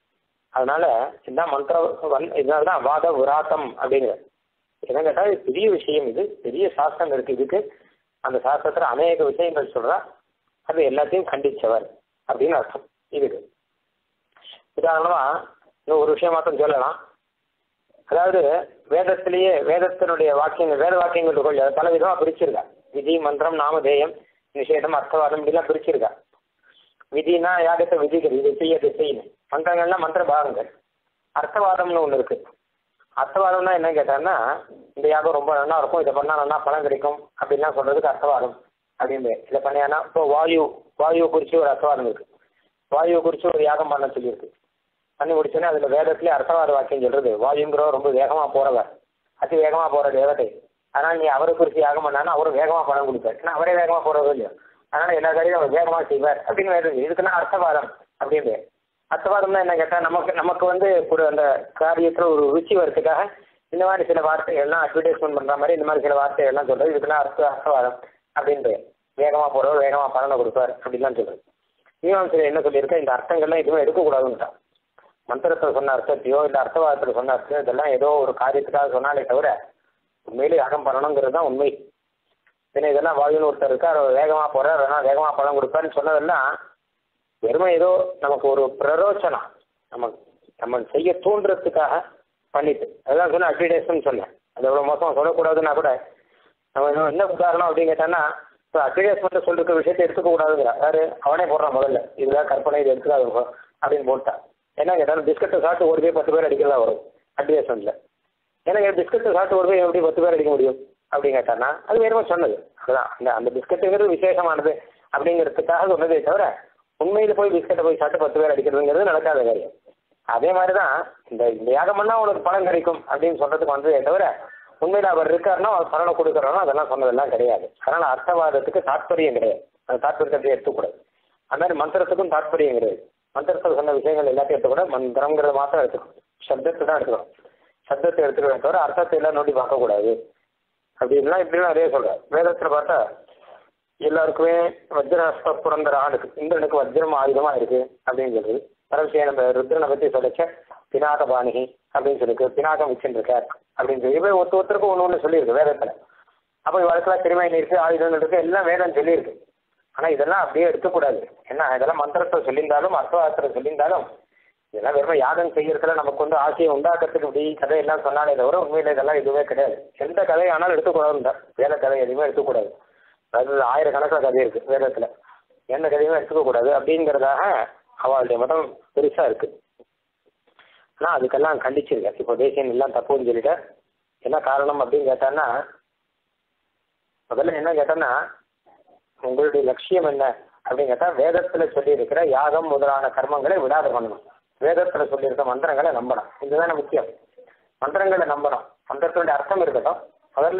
அதனால இதுதான் மந்திரம், இதனால்தான் வாத விராத்தம் அப்படிங்கிறது. என்ன கேட்டால் இது பெரிய விஷயம், இது பெரிய சாஸ்திரம் இருக்கு. இதுக்கு அந்த சாஸ்திரத்துல அநேக விஷயங்கள் சொல்றா, அது எல்லாத்தையும் கண்டிச்சவர் அப்படின்னு அர்த்தம் இதுக்கு. உதாரணமா இன்னும் ஒரு விஷயம் மாத்திரம் சொல்லலாம். அதாவது வேதத்திலேயே வேதத்தினுடைய வாக்கியங்கள், வேத வாக்கியங்கள் இருக்கும், அதை பல விதமா பிரிச்சிருக்கா. விதி, மந்திரம், நாமதேயம், நிஷேதம், அர்த்தவாதம் இப்படிலாம் பிரிச்சிருக்கா. விதினா யாகத்தை விதிக்கிறது, இதை செய்ய இதை செய்யணும். மந்திரங்கள்லாம் மந்திர பாகங்கள். அர்த்தவாதம்னு ஒன்று இருக்கு. அர்த்தவாதம்னா என்ன கேட்டான்னா இந்த யாகம் ரொம்ப நல்லா இருக்கும், இதை பண்ணா நல்லா பலன் கிடைக்கும் அப்படின்லாம் சொல்றதுக்கு அர்த்தவாதம் அப்படின்னு. இதை பண்ணியானா இப்போ வாயுவை குறித்து ஒரு அர்த்தவாதம் இருக்கு. வாயுவை குறித்து ஒரு யாகம் பண்ண சொல்லியிருக்கு. பண்ணி முடிச்சோன்னே அதில் வேதத்திலே அர்த்தவாத வாக்கியம் சொல்றது, வாயுங்கிறவர் ரொம்ப வேகமாக போறவர், அதி வேகமாக போற தேவதை. அதனால் நீ அவரை குறித்து யாகம் பண்ணானா அவரும் வேகமாக பணம் கொடுப்பார். ஏன்னா அவரே வேகமாக போறது இல்லையோ, அதனால எல்லா காரியம் அவர் வேகமாக செய்வார் அப்படின்னு. இதுக்குன்னா அர்த்தவாதம் அப்படின்னு. அர்த்தவாதம்னா என்ன கேட்டால் நமக்கு ஒரு அந்த காரியத்தில் ஒரு ருச்சி வரதுக்காக இந்த மாதிரி சில வார்த்தைகள்லாம் அட்வர்டைஸ்மெண்ட் பண்ணுற மாதிரி இந்த மாதிரி சில வார்த்தைகள்லாம் சொல்றது, இதுக்குன்னா அர்த்தவாதம் அப்படின்ட்டு. வேகமாக போறவர் வேகமாக பலனை கொடுப்பார் அப்படின்லாம் சொல்றது. மீமாம்சையில் என்ன சொல்லியிருக்கேன், இந்த அர்த்தங்கள்லாம் எதுவும் எடுக்கக்கூடாதுன்னுட்டான். மந்திரத்தில் சொன்ன அர்த்தத்தையோ இல்லை அர்த்தவாதத்தில் சொன்ன அர்த்தம் இதெல்லாம் ஏதோ ஒரு காரியத்துக்காக சொன்னாலே தவிர உண்மையிலே யாகம் பண்ணணுங்கிறது தான் உண்மை. ஏன்னா இதெல்லாம் வாயுன்னு ஒருத்தர் இருக்கா, அவர் வேகமாக போறார், அதனால் வேகமாக பலன் கொடுப்பாருன்னு சொன்னதெல்லாம் வெறுமை ஏதோ நமக்கு ஒரு பிரரோச்சனம், நம்ம செய்ய தூண்டுறதுக்காக பண்ணிட்டு அதெல்லாம் சொன்ன அட்வர்டைஸ்மெண்ட் சொன்னேன். அது எவ்வளோ மோசமாக சொல்லக்கூடாதுன்னா கூட நம்ம என்ன உதாரணம் அப்படின்னு கேட்டான்னா இப்போ அட்வர்டைஸ்மெண்ட்டை சொல்லிருக்க விஷயத்தை எடுத்துக்க கூடாதுங்கிற யாரு அவனே போடுறான். முதல்ல இதுதான் கற்பனை, இது எடுத்துக்காது அப்படின்னு போட்டான். என்ன கேட்டாலும் பிஸ்கட்டை சாப்பிட்டு ஒரு போய் 10 பேர் அடிக்கிறதா வரும் அட்வர்டைஸ்மெண்ட்ல. ஏன்னா பிஸ்கட்டை சாப்பிட்டு ஒரு போய் எப்படி 10 பேர் அடிக்க முடியும் அப்படின்னு கேட்டான்னா அது வேறுமா சொன்னது. அதுதான் அந்த பிஸ்கட்டுங்கிறது விசேஷமானது அப்படிங்கிறதுக்காக சொன்னதே தவிர உண்மையில் போய் பிஸ்கட்டை போய் சாப்பிட்டு 10 பேர் அடிக்கிறதுங்கிறது நடக்காத காரியம். அதே மாதிரி தான் இந்த யாகம் பண்ணால் உனக்கு பலன் கிடைக்கும் அப்படின்னு சொல்றதுக்கு வந்ததே தவிர உண்மையில் அவர் இருக்காருன்னா அவர் பலனை கொடுக்குறோன்னா அதெல்லாம் சொன்னதெல்லாம் கிடையாது. அதனால அர்த்தவாதத்துக்கு தாற்பயம் கிடையாது, அந்த தாற்பயத்தை எடுத்துக்கூடாது. அது மாதிரி மந்திரத்துக்கும் தாற்பயம் கிடையாது. மந்திரத்தில் சொன்ன விஷயங்கள் எல்லாத்தையும் எடுத்துக்கூட மந்திரங்கிறத மாத்திரம் எடுத்துக்கணும், சப்தத்தை தான் எடுத்துக்கணும். சப்தத்தை எடுத்துக்கிறத தவிர அர்த்தத்தை எல்லாம் நோண்டி பார்க்கக்கூடாது அப்படின்லாம் இப்படிலாம் நிறைய சொல்கிறார். வேதத்தில் பார்த்தா எல்லாருக்குமே வஜ்ரஹஸ்த புரந்தர ஆளுக்கு இந்திரனுக்கு வஜ்ரம் ஆயுதமாக இருக்குது அப்படின்னு சொல்லுது. பரவசிய நம்ம ருத்ரனை பற்றி சொல்லிச்ச பினாக பாணிகி அப்படின்னு சொல்லிருக்கு, பினாகம் வச்சுருக்கார் அப்படின்னு சொல்லி ஒருத்தருக்கும் ஒன்று சொல்லியிருக்கு வேதத்தில். அப்போ இவருக்கெல்லாம் திருமணம் இருக்கு, ஆயுதங்கள் இருக்கு, எல்லாம் வேதம் சொல்லியிருக்கு. ஆனால் இதெல்லாம் அப்படியே எடுக்கக்கூடாது. ஏன்னா இதெல்லாம் மந்திரத்தை சொல்லியிருந்தாலும் அர்த்தவார்த்தை சொல்லியிருந்தாலும் இதெல்லாம் வெறும் யாகம் செய்யறதுல நமக்கு வந்து ஆசையை உண்டாக்குறதுக்கு இப்படி கதையெல்லாம் சொன்னாலே தவிர உண்மையில இதெல்லாம் எதுவுமே கிடையாது. எந்த கதை ஆனாலும் எடுத்துக்கூடாதுன்ற வேத கதை எதுவுமே எடுத்துக்கூடாது. அதாவது ஆயிரக்கணக்கில் கதை இருக்கு வேதத்தில், எந்த கதையுமே எடுத்துக்கக்கூடாது அப்படிங்கிறதாக அவளுடைய மதம் பெருசாக இருக்கு. ஆனால் அதுக்கெல்லாம் கண்டிச்சிருக்கேன். இப்போ தேசியம் எல்லாம் தப்புன்னு சொல்லிட்டு என்ன காரணம் அப்படின்னு கேட்டான்னா, முதல்ல என்ன கேட்டோன்னா உங்களுடைய லட்சியம் என்ன அப்படின்னு கேட்டால் வேதத்தில் சொல்லியிருக்கிற யாகம் முதலான கர்மங்களை விடாத பண்ணணும். வேதத்தில் சொல்லியிருக்க மந்திரங்களை நம்பணும். இதுதானே முக்கியம். மந்திரங்களை நம்பணும். மந்திரத்தினுடைய அர்த்தம் இருக்கட்டும், முதல்ல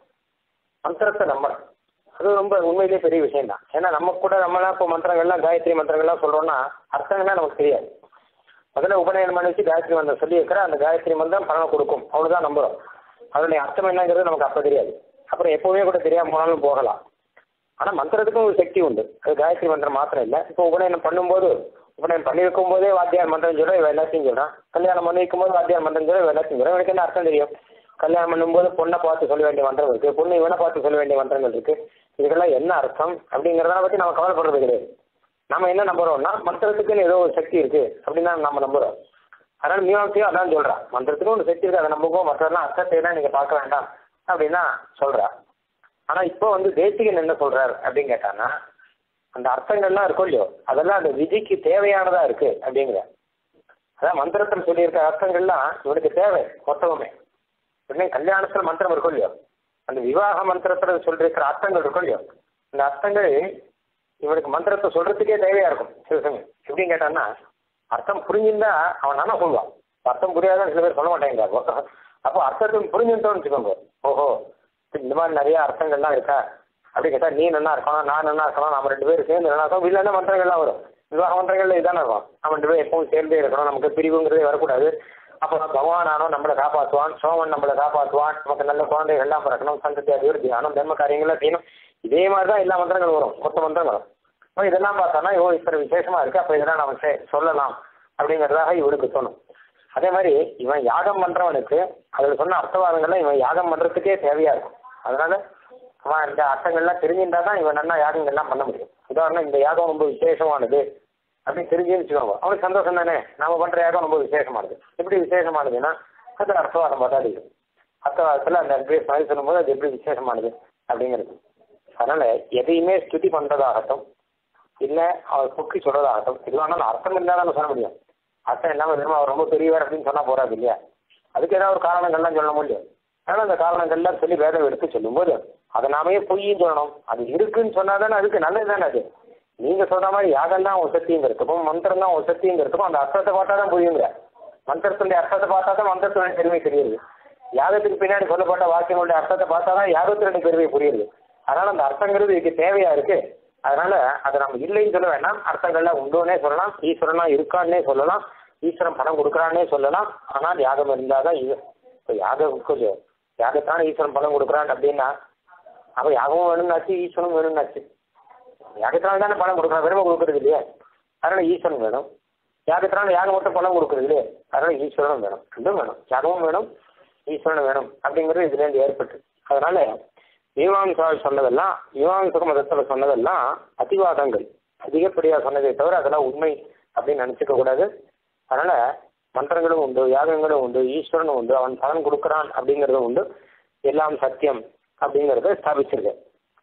மந்திரத்தை நம்பணும். அது ரொம்ப உண்மையிலேயே பெரிய விஷயம் தான். ஏன்னா நம்ம கூட நம்மளாம் இப்போ மந்திரங்கள்லாம் காயத்ரி மந்திரங்கள்லாம் சொல்கிறோன்னா அர்த்தங்கள்லாம் நமக்கு தெரியாது. முதல்ல உபநயனம் பண்ணி வச்சு காயத்ரி மந்திரம் சொல்லியிருக்கிற அந்த காயத்ரி மந்திரம் பலனை கொடுக்கும், அவ்வளோதான் நம்புகிறோம். அதனுடைய அர்த்தம் என்னங்கிறது நமக்கு அப்போ தெரியாது. அப்புறம் எப்போவுமே கூட தெரியாமல் போனாலும் போகலாம். ஆனால் மந்திரத்துக்கும் ஒரு சக்தி உண்டு. அது காயத்ரி மந்திரம் மாத்திரம் இல்லை. இப்போ உபநயனம் பண்ணும்போது உபநயனம் பண்ணி வைக்கும் போதே வாத்தியார் மந்திரம் சொல்ல இவ எல்லாத்தையும் சொல்கிறான். கல்யாணம் பண்ணி வைக்கும் போது வாத்தியார் மந்திரம் சொல்ல இவ எல்லாத்தையும் சொல்கிறான். எனக்கு என்ன அர்த்தம் தெரியும்? கல்யாணம் பண்ணும்போது பொண்ணை பார்த்து சொல்ல வேண்டிய மந்திரம் இருக்குது, பொண்ணு இவனை பார்த்து சொல்ல வேண்டிய மந்திரங்கள் இருக்குது. இதுக்கெல்லாம் என்ன அர்த்தம் அப்படிங்கிறத பற்றி நம்ம கவலைப்படுறது கிடையாது. நம்ம என்ன நம்புறோம்னா மந்திரத்துக்குன்னு ஏதோ ஒரு சக்தி இருக்குது அப்படின்னு தான் நம்ம நம்புகிறோம். அதனால் மீமாம்சையும் அதான் சொல்கிறான், மந்திரத்துக்கும் ஒரு சக்தி இருக்குது, அதை நம்புவோம், மற்றதெல்லாம் அர்த்தத்தை தான் நீங்கள் பார்க்க வேண்டாம் அப்படின்னா சொல்கிறா. ஆனால் இப்போ வந்து தேசிகன் என்ன சொல்கிறார் அப்படின்னு கேட்டான்னா, அந்த அர்த்தங்கள்லாம் இருக்கும் இல்லையோ அதெல்லாம் அந்த விதிக்கு தேவையானதாக இருக்குது அப்படிங்கிற. அதான் மந்திரத்தில் சொல்லியிருக்க அர்த்தங்கள்லாம் இவனுக்கு தேவை மொத்தமே. உடனே கல்யாணத்தில் மந்திரம் இருக்கும் இல்லையோ, அந்த விவாக மந்திரத்தில் சொல்லியிருக்கிற அர்த்தங்கள் இருக்கும் இல்லையோ, அந்த அர்த்தங்கள் இவனுக்கு மந்திரத்தை சொல்கிறதுக்கே தேவையாக இருக்கும். சில சமயம் எப்படின்னு கேட்டான்னா, அர்த்தம் புரிஞ்சிருந்தா அவன் நானா சொல்லுவான். அர்த்தம் புரியாதான் சில பேர் சொல்ல மாட்டேங்கிறாப்போ. அப்போ அர்த்தத்தை புரிஞ்சுட்டோன்னு வச்சுக்கோங்க, ஓஹோ இந்த மாதிரி நிறைய அர்த்தங்கள்லாம் இருக்கா அப்படின்னு கேட்டால் நீ நல்லா இருக்கணும், நான் நல்லா இருக்கணும், நம்ம ரெண்டு பேரும் சேர்ந்து நல்லா இருக்கணும். இல்லைன்னா மந்திரங்கள்லாம் வரும். விவாக மந்திரங்கள்ல இதானே இருக்கும், நம்ம ரெண்டு பேரும் எப்பவும் சேர்ந்தே இருக்கணும், நமக்கு பிரிவுங்கிறதே வரக்கூடாது. அப்போ பகவானானோ நம்மளை காப்பாற்றுவான், சோமன் நம்மளை காப்பாற்றுவான், நமக்கு நல்ல குழந்தைகள்லாம் பிறக்கணும், சந்ததி அபிவிருத்தி ஆனும், தர்ம காரியங்கள்லாம் செய்யணும். இதே மாதிரி தான் எல்லா மந்திரங்களும் வரும், மொத்த மந்திரங்களும். இப்போ இதெல்லாம் பார்த்தோன்னா இவன் இத்தனை விசேஷமாக இருக்குது, அப்போ இதெல்லாம் நம்ம சொல்லலாம் அப்படிங்கிறதாக இவனுக்கு தோணும். அதே மாதிரி இவன் யாகம் பண்ணுறவனுக்கு அதில் சொன்ன அர்த்தவாதங்கள்லாம் இவன் யாகம் பண்ணுறதுக்கே தேவையாக இருக்கும். அதனால அவன் இந்த அர்த்தங்கள்லாம் தெரிஞ்சிருந்தா தான் இவன் நல்லா யாகங்கள்லாம் பண்ண முடியும். உதாரணம், இந்த யாகம் ரொம்ப விசேஷமானது அப்படின்னு தெரிஞ்சுன்னு வச்சுக்கோங்க, அவனுக்கு சந்தோஷம் தானே. நம்ம பண்ணுற யாகம் ரொம்ப விசேஷமானது. எப்படி விசேஷமானதுன்னா அது அர்த்தவாதம் பார்த்தா தெரியும். அர்த்தவாதத்தில் அந்த அட்வைஸ் மாதிரி சொல்லும்போது அது எப்படி விசேஷமானது அப்படிங்கிறது. அதனால எதையுமே ஸ்துதி பண்ணுறதாகட்டும் இல்லை அவர் புக்கி சொல்றதாகட்டும், இதுவானாலும் அர்த்தம் இருந்தால் தான் சொல்ல முடியும். அர்த்தம் இல்லாமல் வெறும் அவர் ரொம்ப பெரியவர் அப்படின்னு சொன்னால் போறாது இல்லையா. அதுக்கு ஏதாவது ஒரு காரணங்கள்லாம் சொல்ல முடியும். அதனால் அந்த காரணங்கள்லாம் சொல்லி வேதம் எடுத்து சொல்லும்போது அதை நாமே பொய்ன்னு சொல்லணும். அது இருக்குன்னு சொன்னால் தானே அதுக்கு நல்லது தானே. அது நீங்கள் சொல்கிற மாதிரி யாகம் தான் ஒசத்திங்கிறதுக்கும் மந்திரம் தான் ஒசத்திங்கிறதுக்கும் அந்த அர்த்தத்தை பார்த்தா தான் புரியுங்க. மந்திரத்துடைய அர்த்தத்தை பார்த்தா தான் மந்திரத்துடைய பெருமை தெரியுது. யாகத்துக்கு பின்னாடி சொல்லப்பட்ட வாக்கியங்களுடைய அர்த்தத்தை பார்த்தா தான் யாகத்தினுடைய பெருமை புரியுது. அதனால் அந்த அர்த்தங்கிறது இதுக்கு தேவையாக இருக்குது. அதனால அதை நம்ம இல்லைன்னு சொல்ல வேண்டாம். அர்த்தங்கள்லாம் உண்டோன்னே சொல்லலாம், ஈஸ்வரனா இருக்கான்னே சொல்லலாம், ஈஸ்வரன் பணம் கொடுக்குறான்னே சொல்லலாம். ஆனால் யாகம் இருந்தால் தான் இது. இப்போ யாகம் யாகத்தானே ஈஸ்வரன் பணம் கொடுக்குறான் அப்படின்னா அப்போ யாகமும் வேணும்னாச்சு ஈஸ்வரனும் வேணும்னாச்சு. யாகத்தினால தானே பணம் கொடுக்குறான், வெறுமை கொடுக்குறது இல்லையே. அதனால ஈஸ்வரன் வேணும். யாகத்தினால யாகம் மட்டும் பணம் கொடுக்குறது இல்லையே, அதனால ஈஸ்வரனும் வேணும். ரெண்டும் வேணும், யாகமும் வேணும் ஈஸ்வரனும் வேணும் அப்படிங்கிறது இதுலேருந்து ஏற்பட்டு. அதனால மீமாம்சாவில் சொன்னதெல்லாம், மீமாம்சக மதத்தில் சொன்னதெல்லாம் அதிவாதங்கள், அதிகப்படியாக சொன்னதை தவிர அதெல்லாம் உண்மை அப்படின்னு நினச்சிக்க கூடாது. அதனால மந்திரங்களும் உண்டு, யாகங்களும் உண்டு, ஈஸ்வரனும் உண்டு, அவன் பலன் கொடுக்குறான் அப்படிங்கிறதும் உண்டு, எல்லாம் சத்தியம் அப்படிங்கிறத ஸ்தாபிச்சிருக்கு.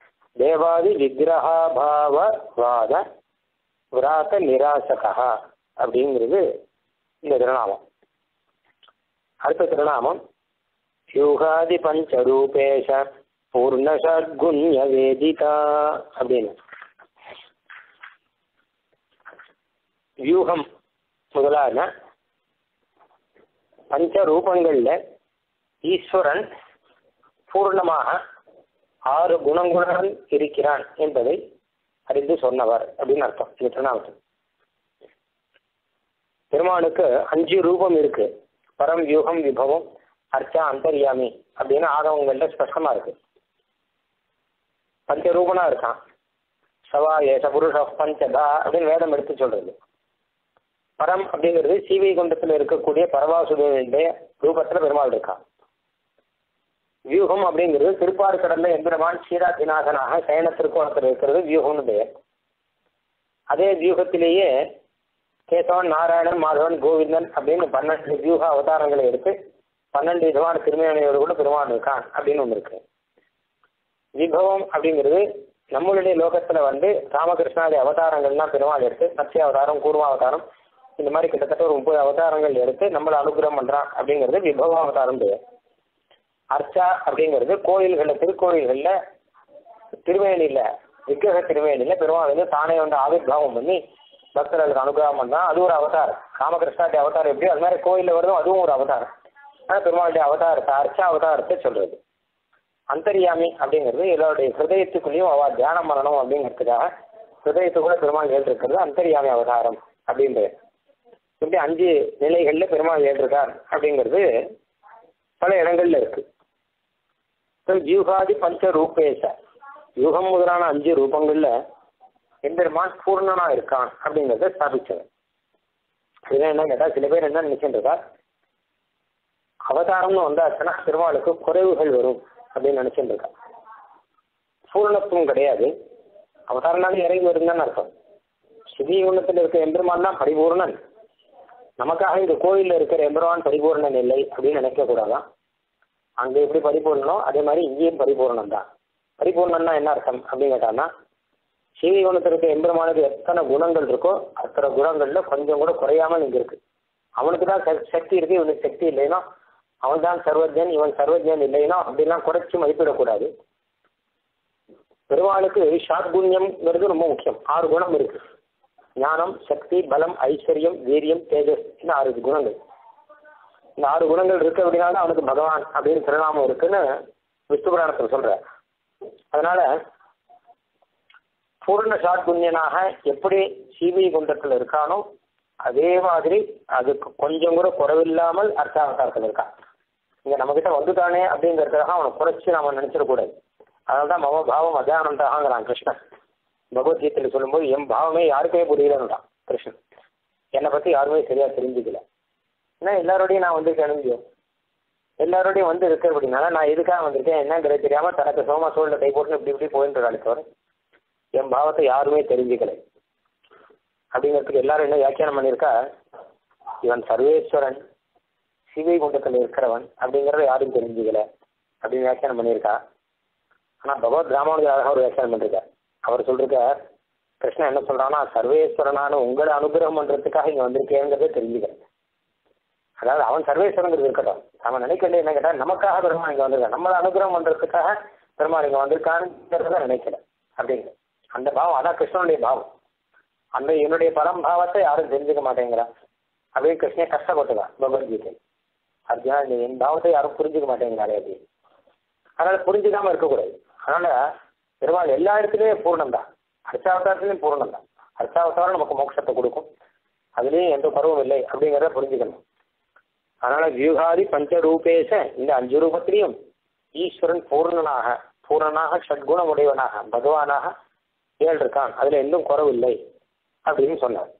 தேவாதி விக்கிரகாபாவவாத விராத நிராசகா அப்படிங்கிறது இந்த திருநாமம். அடுத்த திருநாமம் யூகாதி பஞ்சரூபேஷ பூர்ணஷட்குண்ய வேதிதா அப்படின்னு. வியூகம் முதலான பஞ்ச ரூபங்கள்ல ஈஸ்வரன் பூர்ணமாக 6 குணங்களுடன் இருக்கிறான் என்பதை அறிந்து சொன்னவர் அப்படின்னு அர்த்தம். இந்த திருநாமத்தில் பெருமானுக்கு 5 ரூபம் இருக்கு. பரம், வியூகம், விபவம், அர்ச்சா, அந்தர்யாமி அப்படின்னு ஆகவங்கள்ட்ட ஸ்பஷ்டமா இருக்கு. பஞ்சரூபனா இருக்கான். சவா ஏச புருஷ பஞ்சதா அப்படின்னு வேதம் எடுத்து சொல்றது. பரம் அப்படிங்கிறது சீவைகுண்டத்தில் இருக்கக்கூடிய பரவாசுடைய ரூபத்தில் பெருமாள் இருக்கான். வியூகம் அப்படிங்கிறது திருப்பாறுகடல்ல எம்பெருமான் சீராதிநாதனாக சயன திருக்கோணத்தில் இருக்கிறது வியூகம்னு பெயர். அதே வியூகத்திலேயே கேசவன், நாராயணன், மாதவன், கோவிந்தன் அப்படின்னு 12 வியூக அவதாரங்களை எடுத்து 12 விதமான திருமேனியோடு கூட பெருமான் இருக்கான் அப்படின்னு ஒன்று இருக்கு. விபவம் அப்படிங்கிறது நம்மளுடைய லோகத்துல ராமகிருஷ்ணாதி அவதாரங்கள்லாம் பெருமாள் எடுத்து மத்ய அவதாரம், கூர்ம அவதாரம், இந்த மாதிரி கிட்டத்தட்ட ஒரு 30 அவதாரங்கள் எடுத்து நம்மளை அனுகிரகம் பண்றான் அப்படிங்கிறது விபவ அவதாரம் பேர். அர்ச்சா அப்படிங்கிறது கோயில்கள்ல, திருக்கோயில்கள்ல திருவேணியில, விக்கிரக திருவேணியில பெருமாள் தானே ஆவிர்வாவம் பண்ணி பக்தர்களுக்கு அனுகிரகம் பண்ணா அது ஒரு அவதாரம். ராமகிருஷ்ணாதி அவதாரம் எப்படியோ அது மாதிரி கோயில்ல வருதும் அதுவும் ஒரு அவதாரம். ஆனால் பெருமாளுடைய அவதாரத்தை அர்ச்சா அவதாரத்தை சொல்றது. அந்தரியாமி அப்படிங்கிறது எல்லாருடைய ஹிருதயத்துக்குள்ளேயும் அவ தியானம் பண்ணணும் அப்படிங்கிறதுக்காக ஹிருதயத்துக்குள்ள பெருமாள் ஏற்றிருக்கிறது அந்தரியாமி அவதாரம் அப்படின்றது. இப்படி 5 நிலைகள்ல பெருமாள் ஏற்றிருக்கார் அப்படிங்கிறது பல இடங்கள்ல இருக்கு. வியூகாதி பஞ்ச ரூபேச, யூகம் முதலான 5 ரூபங்கள்ல எம்பெருமான் பூர்ணனா இருக்கான் அப்படிங்கிறத ஸ்தாபிச்சவர். இதுதான் என்ன கேட்டா, சில பேர் என்ன நினைச்சுருக்கா, அவதாரம்னு வந்தாச்சுன்னா பெருமாளுக்கு குறைவுகள் வரும் அப்படின்னு நினைச்சுட்டு இருக்கா. பூர்ணத்துவம் கிடையாது. அவதாரம்னாலும் இறங்கி வருதுன்னு அர்த்தம். ஸ்ரீகுணத்தில் இருக்கிற எம்பெருமான் தான் பரிபூர்ணன். நமக்காக இந்த கோயிலில் இருக்கிற எம்பெருமான் பரிபூர்ணன் இல்லை அப்படின்னு நினைக்க கூடாதான். அங்க எப்படி பரிபூர்ணனோ அதே மாதிரி இங்கேயும் பரிபூர்ணம் தான். பரிபூர்ணன்னா என்ன அர்த்தம் அப்படின்னு கேட்டான்னா, ஸ்ரீகுணத்தில் இருக்கிற எம்பெருமானுக்கு எத்தனை குணங்கள் இருக்கோ அத்தனை குணங்கள்ல கொஞ்சம் கூட குறையாமல் இங்க இருக்கு. அவனுக்கு தான் சக்தி இருக்கு, இவனுக்கு சக்தி இல்லைன்னா, அவன் தான் சர்வஜன் இவன் சர்வஜன் இல்லைன்னா அப்படிலாம் குறைச்சி மதிப்பிடக்கூடாது. பெருமாளுக்கு ஷாத்குண்யம்ங்கிறது ரொம்ப முக்கியம். 6 குணம் இருக்கு. ஞானம், சக்தி, பலம், ஐஸ்வர்யம், வீரியம், தேஜஸ், இந்த 6 குணங்கள். இந்த 6 குணங்கள் இருக்கு அப்படின்னால அவனுக்கு பகவான் அப்படின்னு திருநாமம் இருக்குன்னு விஷ்ணு புராணத்தில் சொல்ற. அதனால பூர்ண ஷாத்குண்யனாக எப்படி சீவி குண்டத்தில் இருக்கானோ அதே மாதிரி அதுக்கு கொஞ்சம் கூட குறைவில்லாமல் அர்த்தாவதாரத்தில் இருக்கான். இங்க நம்ம கிட்ட வந்துட்டானே அப்படிங்கிறதுக்காக அவனை குறைச்சி நாம நினைச்சிடக்கூடாது. அதனால்தான் மம பாவம் அஜானந்தாங்கிறான் கிருஷ்ணன். பகவத்கீதையில சொல்லும்போது என் பாவமே யாருக்குமே புரியலன்றான் கிருஷ்ணன். என்னை பத்தி யாருமே சரியா தெரிஞ்சுக்கல. ஏன்னா எல்லாரோடையும் நான் வந்திருக்கேன், எல்லாரோடையும் இருக்க அப்படின்னால நான் எதுக்காக வந்திருக்கேன் என்னங்கிறது தெரியாம தனக்கு சோமா சோழ கை போட்டு இப்படி இப்படி போயிட்டு தவிர என் பாவத்தை யாருமே தெரிஞ்சுக்கல அப்படிங்கிறதுக்கு எல்லாரும் என்ன வியாக்கியானம் பண்ணியிருக்கா, இவன் சர்வேஸ்வரன் சிவை குண்டத்தில் இருக்கிறவன் அப்படிங்கிறத யாரும் தெரிஞ்சுக்கல அப்படின்னு வியாக்கியானம் பண்ணியிருக்கா. ஆனா பகவத் ராமானுஜராக ஒரு வியாக்கியானம் பண்ணிருக்கார். அவர் சொல்றார், கிருஷ்ணன் என்ன சொல்றான்னா, சர்வேஸ்வரனான உங்களை அனுகிரகம் பண்றதுக்காக இங்க வந்திருக்கேங்கிறத தெரிஞ்சுக்க. அதாவது அவன் சர்வேஸ்வரங்கிறது இருக்கட்டும், அவன் நினைக்கல என்ன கேட்டா நமக்காக பெருமாள் இங்க வந்திருக்கான், நம்மளை அனுகிரகம் பண்றதுக்காக பெருமாள் இங்க வந்திருக்கானுங்கிறத நினைக்கல அப்படிங்கிற அந்த பாவம். அதான் கிருஷ்ணனுடைய பாவம். அந்த என்னுடைய பரம்பாவத்தை யாரும் தெரிஞ்சுக்க மாட்டேங்கிறா அப்படின்னு கிருஷ்ணே கஷ்டப்பட்டுதான் பகவத்கீதை. அர்ஜுனா என் பாவத்தை யாரும் புரிஞ்சுக்க மாட்டேங்கிறாரே அப்படின்னு. அதனால புரிஞ்சுக்காம இருக்கக்கூடாது. அதனால பெருமாள் எல்லா இடத்துலயுமே பூர்ணம் தான், அர்ச்சாவதாரத்திலையும் பூர்ணம் தான். அர்ச்சாவதாரம் நமக்கு மோட்சத்தை கொடுக்கும், அதுலேயும் எந்த குறவும் இல்லை அப்படிங்கிறத புரிஞ்சுக்கணும். அதனால வியூகாதி பஞ்சரூபேச, இந்த 5 ரூபத்திலையும் ஈஸ்வரன் பூர்ணனாக ஷட்குணமுடையவனாக பகவானாக இருக்கான். அதுல எந்த குறவு இல்லை அப்படின்னு சொன்னார்.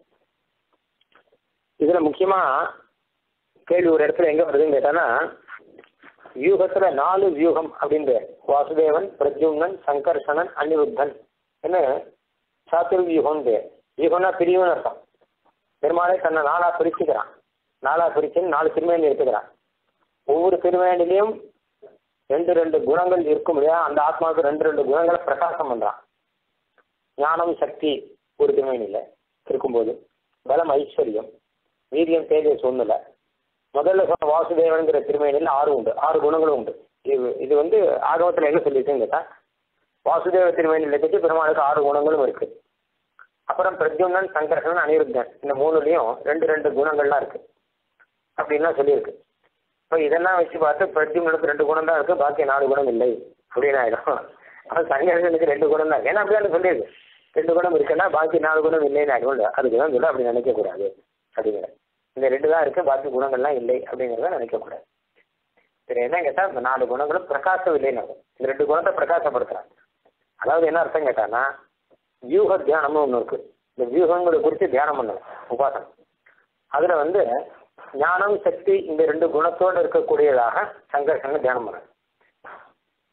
இதுல முக்கியமா கேள்வி ஒரு இடத்துல எங்க வருதுன்னு கேட்டானா, வியூகத்துல 4 வியூகம் அப்படின்னு வாசுதேவன், பிரத்யும்னன், சங்கர்ஷணன், அனிருத்தன் என்ன சாத்துர் வியூகம் பேர். வியூகம்னா பிரிவுன்னு அர்த்தம். பெருமாளை தன்னை 4ஆ பிரிச்சுக்கிறான். 4ஆ பிரிச்சுன்னு 4 திருமேனி எடுத்துக்கிறான். ஒவ்வொரு திருமேனிலையும் 2 குணங்கள் இருக்கும் இல்லையா, அந்த ஆத்மாவுக்கு 2 குணங்களை பிரகாசம் பண்றான். ஞானம், சக்தி ஒரு திருமேனியில இருக்கும்போது, பலம், ஐஸ்வர்யம், வீரியம், தேஜஸ் ஒண்ணுல. முதல்ல சொன்ன வாசுதேவன்கிற திருமேனியில் 6 உண்டு, 6 குணங்களும் உண்டு. இது ஆகமத்தில் என்ன சொல்லிட்டுன்னு கேட்டா, வாசுதேவ திருமேனியில் பற்றி பெருமாளுக்கு 6 குணங்களும் இருக்கு. அப்புறம் பிரத்யும்னன், சங்கர்ஷன், அனிருத்தன் இந்த 3லயும் 2 குணங்கள்லாம் இருக்கு அப்படின்லாம் சொல்லியிருக்கு. இப்போ இதெல்லாம் வச்சு பார்த்து பிரத்யும்னனுக்கு 2 குணம் தான் இருக்கு, பாக்கி 4 குணம் இல்லை அப்படின்னு ஆயிடும். சங்கர்ஷனுக்கு 2 குணம் தான், ஏன்னா அப்படியே சொல்லியிருக்கு 2 குணம் இருக்குன்னா பாக்கி 4 குணம் இல்லைன்னு ஆயிடும். அதுக்கு தான் சொல்ல அப்படி நினைக்க கூடாது அப்படிங்கிற. இந்த 2 தான் இருக்கு, பாக்கி குணங்கள்லாம் இல்லை அப்படிங்கிறத நினைக்கக்கூடாது. சரி, என்ன கேட்டா இந்த 4 குணங்களும் பிரகாசம் இல்லைன்னு இந்த 2 குணத்தை பிரகாசப்படுத்துறாங்க. அதாவது என்ன அர்த்தம் கேட்டான்னா, வியூக தியானம்னு ஒன்று இருக்கு. இந்த வியூகங்களை குறித்து தியானம் பண்ணணும் உபாசனம். அதுல ஞானம், சக்தி இந்த 2 குணத்தோடு இருக்கக்கூடியதாக சங்கர்ஷங்க தியானம் பண்ணணும்.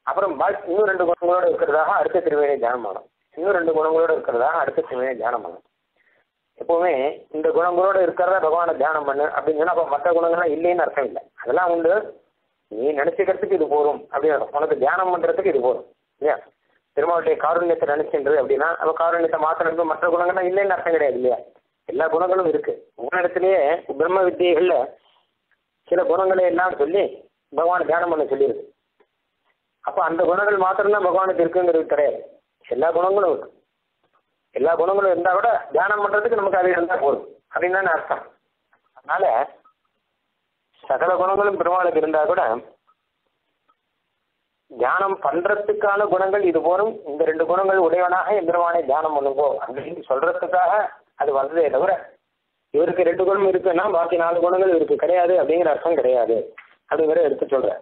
அப்புறம் இன்னும் 2 குணங்களோடு இருக்கிறதாக அடுத்த திருவேணியை தியானம் பண்ணணும். இன்னும் 2 குணங்களோடு இருக்கிறதாக அடுத்த திருவேணியை தியானம் பண்ணணும். எப்பவுமே இந்த குணங்களோடு இருக்கிறதா பகவானை தியானம் பண்ணு அப்படின்னு சொன்னா அப்போ மற்ற குணங்கள்லாம் இல்லைன்னு அர்த்தம் இல்லை. அதெல்லாம் உண்டு, நீ நினைச்சுக்கிறதுக்கு இது போகும் அப்படின்னு உனக்கு தியானம் பண்றதுக்கு இது போகும் இல்லையா. திருமாவளுடைய காருண்யத்தை நினைக்கின்றது அப்படின்னா அப்போ காருண்யத்தை மாத்திரத்துக்கு மற்ற குணங்கள்லாம் இல்லைன்னு அர்த்தம் கிடையாது இல்லையா. எல்லா குணங்களும் இருக்கு. உங்களிடத்திலேயே பிரம்ம வித்தியைகள்ல சில குணங்களை எல்லாம் சொல்லி பகவானை தியானம் பண்ண சொல்லியிருக்கு. அப்போ அந்த குணங்கள் மாத்திரம்தான் பகவானுக்கு இருக்குங்கிறது கிடையாது. எல்லா குணங்களும் இருக்கு. எல்லா குணங்களும் இருந்தா கூட தியானம் பண்றதுக்கு நமக்கு அது இருந்தா போதும் அப்படின்னு தானே அர்த்தம். அதனால சகல குணங்களும் பெருமாளுக்கு இருந்தா கூட தியானம் பண்றதுக்கான குணங்கள் இது போலும். இந்த 2 குணங்கள் உடையவனாக எம்பெருமானை தியானம் பண்ணுங்கோ அப்படின்னு சொல்றதுக்காக அது வந்ததே தவிர இவருக்கு 2 குணம் இருக்குன்னா பாக்கி 4 குணங்கள் இவருக்கு கிடையாது அப்படிங்கிற அர்த்தம் கிடையாது அப்படிங்கிற எடுத்து சொல்ற.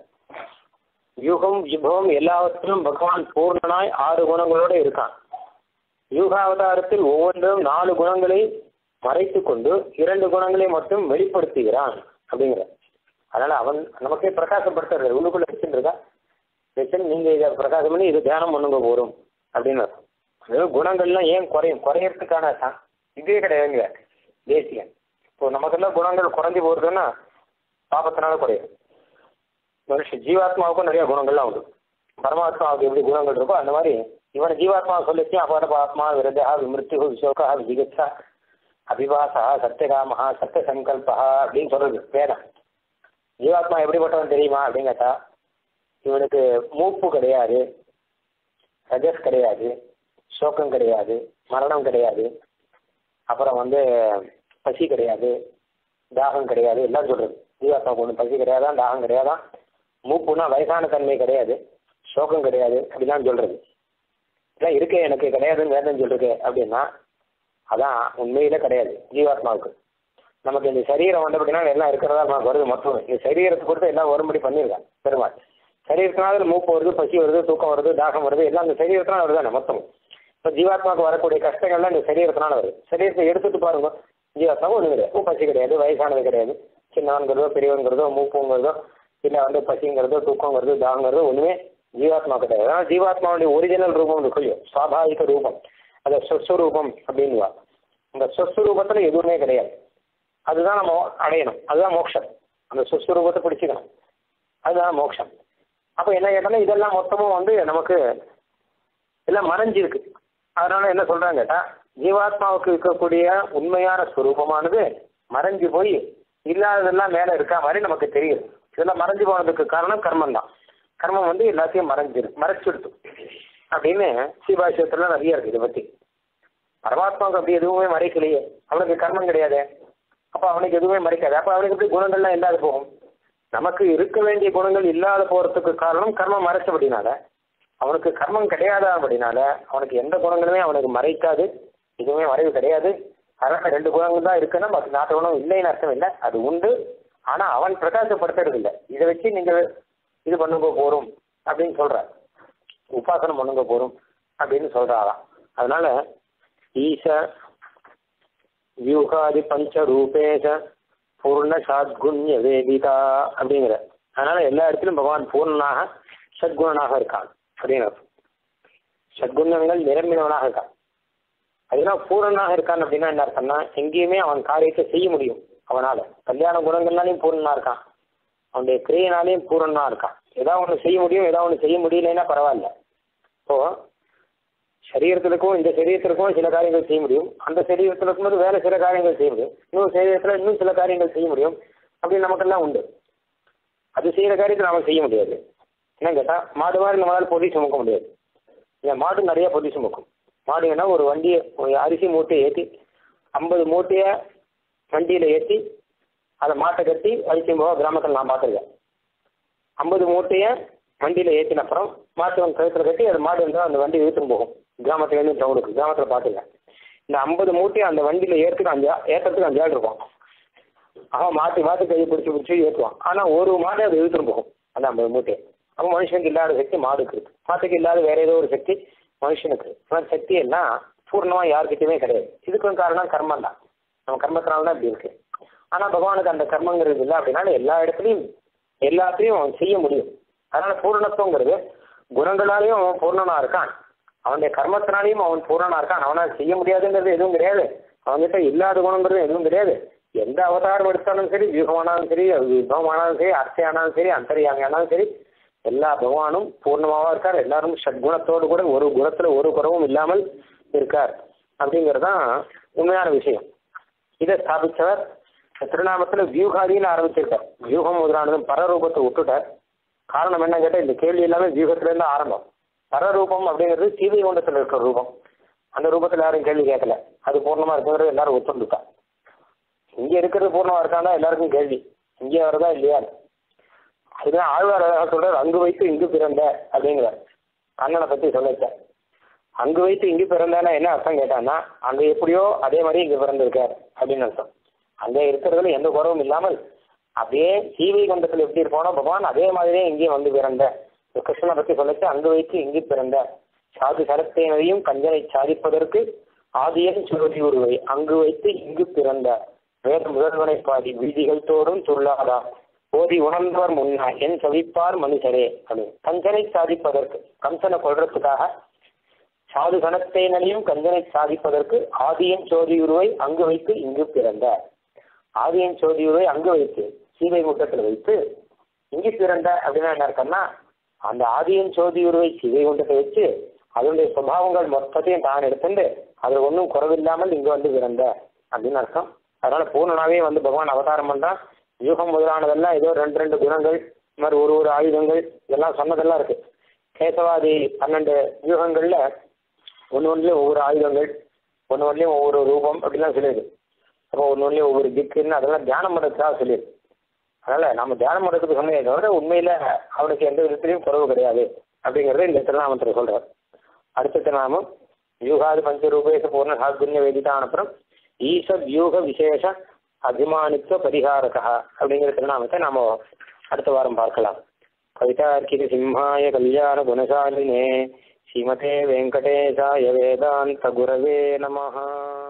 யூகம் விபவம் எல்லாவற்றிலும் பகவான் பூர்ணனாய் 6 குணங்களோட இருக்கான். யூகாவதாரத்தில் ஒவ்வொன்றும் 4 குணங்களை மறைத்து கொண்டு 2 குணங்களை மட்டும் வெளிப்படுத்துகிறான் அப்படிங்கிற. அதனால அவன் நமக்கே பிரகாசப்படுத்துறது உள்ளுக்குள்ள வச்சுருக்கா வச்சு நீங்க இதை பிரகாசம் பண்ணி இது தியானம் பண்ணுங்க போறோம் அப்படின்னு. அதாவது குணங்கள்லாம் ஏன் குறையறதுக்கான இதே கிடையாதுங்க தேசியம். இப்போ நமக்கெல்லாம் குணங்கள் குறைஞ்சி போறதுன்னா பாபத்தினால குறையும். மனுஷன் ஜீவாத்மாவுக்கும் நிறைய குணங்கள்லாம் உண்டு. பரமாத்மாவுக்கு எப்படி குணங்கள் இருக்கோ அந்த மாதிரி இவனை ஜீவாத்மா சொல்லிச்சு அபாரபாத்மா விரதா விமிருத்திகு விசோகா விஜிகச்சா அபிபாசா சத்தியகாமஹா சத்திய சங்கல்பா அப்படின்னு சொல்றது வேதம். ஜீவாத்மா எப்படிப்பட்டவன் தெரியுமா அப்படின்னு கேட்டா இவனுக்கு மூப்பு கிடையாது, ரஜஸ் கிடையாது, சோகம் கிடையாது, மரணம் கிடையாது, அப்புறம் பசி கிடையாது, தாகம் கிடையாது, எல்லாம் சொல்றது. ஜீவாத்மாவுக்கு ஒன்று பசி கிடையாதான், தாகம் கிடையாதான், மூப்புனா வயசான தன்மை கிடையாது, சோகம் கிடையாது அப்படிலாம் சொல்றது. இதெல்லாம் இருக்கே எனக்கு கிடையாதுன்னு வேதம் சொல்றது அப்படின்னா அதான் உண்மையில கிடையாது ஜீவாத்மாவுக்கு. நமக்கு இந்த சரீரம் அப்படின்னா எல்லாம் இருக்கிறதா நமக்கு வருது. மொத்தம் இந்த சரீரத்தை பொறுத்து எல்லாம் வரும்படி பண்ணியிருக்காங்க பெருமாள். சரீரத்தினால மூப்பு வருது, பசி வருது, தூக்கம் வருது, தாகம் வருது, எல்லாம் இந்த சரீரத்தினால வருதானே மொத்தம். இப்போ ஜீவாத்மாவுக்கு வரக்கூடிய கஷ்டங்கள்லாம் இந்த சரீரத்தினால வருது. சரீரத்தை எடுத்துட்டு பாருங்க, ஜீவாத்மாவும் ஒன்று கிடையாது. பசி கிடையாது, வயசானது கிடையாது, சின்னவன்கிறதோ பெரியவன்கிறதோ மூப்புங்கிறதோ இல்லை பசிங்கிறதோ தூக்கங்கிறதோ தாகங்கிறதோ ஒன்றுமே ஜீவாத்மா கிடையாது. ஆனால் ஜீவாத்மாவுடைய ஒரிஜினல் ரூபம் இருக்கும், சுவாபாவிக ரூபம், அதை சொஸ்வரூபம் அப்படின்வா. அந்த சொஸ்வரூபத்தில் எதுவுமே கிடையாது. அதுதான் நம்ம அடையணும், அதுதான் மோட்சம். அந்த சொஸ்வரூபத்தை பிடிச்சிக்கணும், அதுதான் மோட்சம். அப்போ என்ன கேட்டாலும் இதெல்லாம் மொத்தமும் நமக்கு எல்லாம் மறைஞ்சிருக்கு. அதனால என்ன சொல்றாங்க கேட்டா ஜீவாத்மாவுக்கு இருக்கக்கூடிய உண்மையான ஸ்வரூபமானது மறைஞ்சு போய் இல்லாததெல்லாம் மேல இருக்கா மாதிரி நமக்கு தெரியுது. இதெல்லாம் மறைஞ்சு போனதுக்கு காரணம் கர்மம் தான். கர்மம் எல்லாத்தையும் மறைச்சிடுது அப்படின்னு ஸ்ரீபாஷ்யத்துல நிறைய இருக்கு. இதை பத்தி பரமாத்மாவுக்கு அப்படி எதுவுமே மறைக்கலையே, அவனுக்கு கர்மம் கிடையாது, அப்போ அவனுக்கு எதுவுமே மறைக்காது. அப்போ அவனுக்கு எப்படி குணங்கள்லாம் இல்லாத போகும்? நமக்கு இருக்க வேண்டிய குணங்கள் இல்லாத போறதுக்கு காரணம் கர்மம் மறைச்சபடினால. அவனுக்கு கர்மம் கிடையாதபடினால அவனுக்கு எந்த குணங்களுமே அவனுக்கு மறைக்காது, எதுவுமே மறைவு கிடையாது. அதனால 2 குணங்கள் தான் இருக்குன்னா 4 குணம் இல்லைன்னு அர்த்தம் இல்லை, அது உண்டு. ஆனா அவன் பிரகாசப்படுத்துறது இல்லை. இதை வச்சு நீங்க இது பண்ணுங்க போறோம் அப்படின்னு சொல்ற, உபாசனம் பண்ணுங்க போறோம் அப்படின்னு சொல்றாராம். அதனால ஈச வியூகாதி பஞ்ச ரூபேஷ பூர்ண சத்குண்ய வேதிதா அப்படிங்கிற. அதனால எல்லா இடத்திலும் பகவான் பூர்ணனாக சத்குணனாக இருக்கான் அப்படின்னு. சத்குணங்கள் நிரம்பினவனாக இருக்கான். அதெல்லாம் பூரணனாக இருக்கான் அப்படின்னா என்ன அர்த்தம்னா எங்கேயுமே அவன் காரியத்தை செய்ய முடியும். அவனால கல்யாண குணங்கள்னாலையும் பூரணனா இருக்கான், அவனுடைய கிரியையினாலையும் பூரணனா இருக்கான். ஏதாவது ஒன்று செய்ய முடியும், ஏதாவது ஒன்று செய்ய முடியலைன்னா பரவாயில்ல. இப்போ சரீரத்திற்கும் இந்த சரீரத்திற்கும் சில காரியங்கள் செய்ய முடியும், அந்த சரீரத்தில் இருக்கும்போது வேற சில காரியங்கள் செய்ய முடியும், இன்னொரு சரீரத்தில் இன்னும் சில காரியங்கள் செய்ய முடியும் அப்படின்னு நமக்கெல்லாம் உண்டு. அது செய்கிற காரியத்தை நாம செய்ய முடியாது. என்னன்னு கேட்டால் மாடு மாதிரி நம்மளால் பொதி சுமக்க முடியாது. இந்த மாடு நிறைய பொதி சுமக்கும். மாடு வேணா ஒரு வண்டியை அரிசி மூட்டையை ஏற்றி 50 மூட்டையை வண்டியில் ஏற்றி அதை மாட்டை கட்டி அரிசி போக கிராமத்தில் நான் பார்த்துருக்கேன். 50 மூட்டையை வண்டியில் ஏற்றின அப்புறம் மாட்டு கழுத்தில் கட்டி அது மாடு இருந்தால் அந்த வண்டி இழுத்துன்னு போகும் கிராமத்துலேருந்து டவுனுக்கு. கிராமத்தில் பார்த்துருக்கேன். இந்த 50 மூட்டையை அந்த வண்டியில் ஏற்றுறதுக்கு 5 ஆள் இருக்கும். அவன் மாற்றி கையை பிடிச்சி ஏற்றுவான். ஆனால் ஒரு மாடு அது இழுத்துன்னு போகும் அந்த 50 மூட்டையை. அப்போ மனுஷனுக்கு இல்லாத சக்தி மாடுக்கு இருக்கு, மாட்டுக்கு இல்லாத வேற ஏதோ ஒரு சக்தி மனுஷனுக்கு. ஆனால் சக்தி எல்லாம் பூர்ணமாக யாருக்கிட்டையுமே கிடையாது. இதுக்கும் காரணம் கர்மம் தான். நம்ம கர்மத்தினால தான் இப்படி இருக்கு. ஆனால் பகவானுக்கு அந்த கர்மங்கிறது இல்லை அப்படின்னால எல்லா இடத்துலையும் எல்லாத்தையும் அவன் செய்ய முடியும். அதனால பூரணத்துவங்கிறது குணங்களாலையும் அவன் பூர்ணனா இருக்கான், அவனுடைய கர்மத்தினாலையும் அவன் பூர்ணனா இருக்கான். அவனால் செய்ய முடியாதுங்கிறது எதுவும் கிடையாது, அவன்கிட்ட இல்லாத குணங்கிறது எதுவும் கிடையாது. எந்த அவதாரம் எடுத்தாலும் சரி, வியூகமானாலும் சரி, விபவமானாலும் சரி, அர்ச்சையானாலும் சரி, அந்தரியாமியானாலும் சரி, எல்லா பகவானும் பூர்ணமாவா இருக்கார். எல்லாரும் ஷட்குணத்தோடு கூட ஒரு குணத்துல ஒரு குறவும் இல்லாமல் இருக்கார் அப்படிங்கிறதுதான் உண்மையான விஷயம். இதை ஸ்தாபித்தவர் திருநாமத்துல வியூகாதின்னு ஆரம்பிச்சிருக்கார். வியூகம் முதலானதும் பரரூபத்தை விட்டுட்டார். காரணம் என்ன கேட்டால் இந்த கேள்வி எல்லாமே வியூகத்திலேருந்து ஆரம்பம். பரரூபம் அப்படிங்கிறது சீதை குண்டத்தில் இருக்கிற ரூபம். அந்த ரூபத்தில் யாரும் கேள்வி கேட்கல, அது பூர்ணமா இருக்குங்கிறது எல்லாரும் ஒத்துண்டுட்டா. இங்கே இருக்கிறது பூர்ணமா இருக்கான்னா எல்லாருக்கும் கேள்வி, இங்கே வரதா இல்லையா. அதுதான் ஆழ்வார் சொல்றாரு, அங்கு வைத்து இங்கு பிறந்த அப்படிங்கிறார். கண்ணனை பத்தி சொல்லிட்டார். அங்கு வைத்து இங்கு பிறந்தானா என்ன அர்த்தம் கேட்டான்னா, அங்க எப்படியோ அதே மாதிரி இங்க பிறந்திருக்கார் அப்படின்னு அர்த்தம். அங்கே இருக்கிறதுல எந்த குறவும் இல்லாமல் அப்படியே சீவை குண்டத்தில் எப்படி இருப்போனோ பகவான் அதே மாதிரியே இங்கேயும் வந்து பிறந்த கிருஷ்ணனை பத்தி சொல்லிச்சு. அங்கு வைத்து இங்கு பிறந்த சாது சரத்தேனையும் கஞ்சனை சாதிப்பதற்கு ஆதியன் சுருதி உருவை அங்கு வைத்து இங்கு பிறந்த வேத முதல்வனை பாதி வீதிகள் தோறும் சொல்லாதா ஓதி உணர்ந்தவர் முன்னா என் சவிப்பார் மனுஷரே அப்படின்னு கஞ்சனை சாதிப்பதற்கு, கம்சனை கொள்றதுக்காக சாது கணத்தேனையும் கஞ்சனை சாதிப்பதற்கு ஆதியன் சோதியுருவை அங்கு வைத்து இங்கு பிறந்த, ஆதியன் சோதியுருவை அங்கு வைத்து சீவை முட்டத்தில் வைத்து இங்கு பிறந்த அப்படின்னா என்ன இருக்குன்னா, அந்த ஆதியன் சோதியுருவை சீவை குண்டத்தை வச்சு அதனுடைய சுபாவங்கள் மொத்தத்தையும் தான் எடுத்துட்டு அது ஒன்றும் குறவில்லாமல் இங்கு வந்து பிறந்த அப்படின்னு அர்த்தம். அதனால பூர்ணனாவே வந்து பகவான் அவதாரம் பண்றான். வியூகம் முதலானதெல்லாம் ஏதோ ரெண்டு ரெண்டு குணங்கள், இந்த மாதிரி ஒரு ஒரு ஆயுதங்கள் இதெல்லாம் சொன்னதெல்லாம் இருக்கு. கேசவாதி 12 வியூகங்கள்ல ஒன்னொன்னுலயும் ஒவ்வொரு ஆயுதங்கள், ஒன்னொன்னுலயும் ஒவ்வொரு ரூபம் அப்படிலாம் சொல்லிடுது. அப்போ ஒன்னொன்னுலயும் ஒவ்வொரு திக்குன்னு அதெல்லாம் தியானம் பண்ணுறதுக்காக சொல்லிடுது. அதனால நம்ம தியானம் பண்ணுறதுக்கு சொன்னதை தவிர உண்மையில அவனுக்கு எந்த விதத்திலையும் குறவு கிடையாது அப்படிங்கிறத இந்த திருநாமத்தில் சொல்றார். அடுத்த திருநாமம் வியூகாதி பஞ்சரூபேச பூர்ண சாத்குண்ய வேதிதான். அப்புறம் ஈச வியூக விசேஷ அபிமானித்துவ பரிகாரகா அப்படிங்கிற திருநாமத்தை நாம அடுத்த வாரம் பார்க்கலாம். கவிதார்க்கிக சிம்ஹாய கல்யாண குணசாலினே ஸ்ரீமதே வெங்கடேசாய வேதாந்த குரவே நமஹ.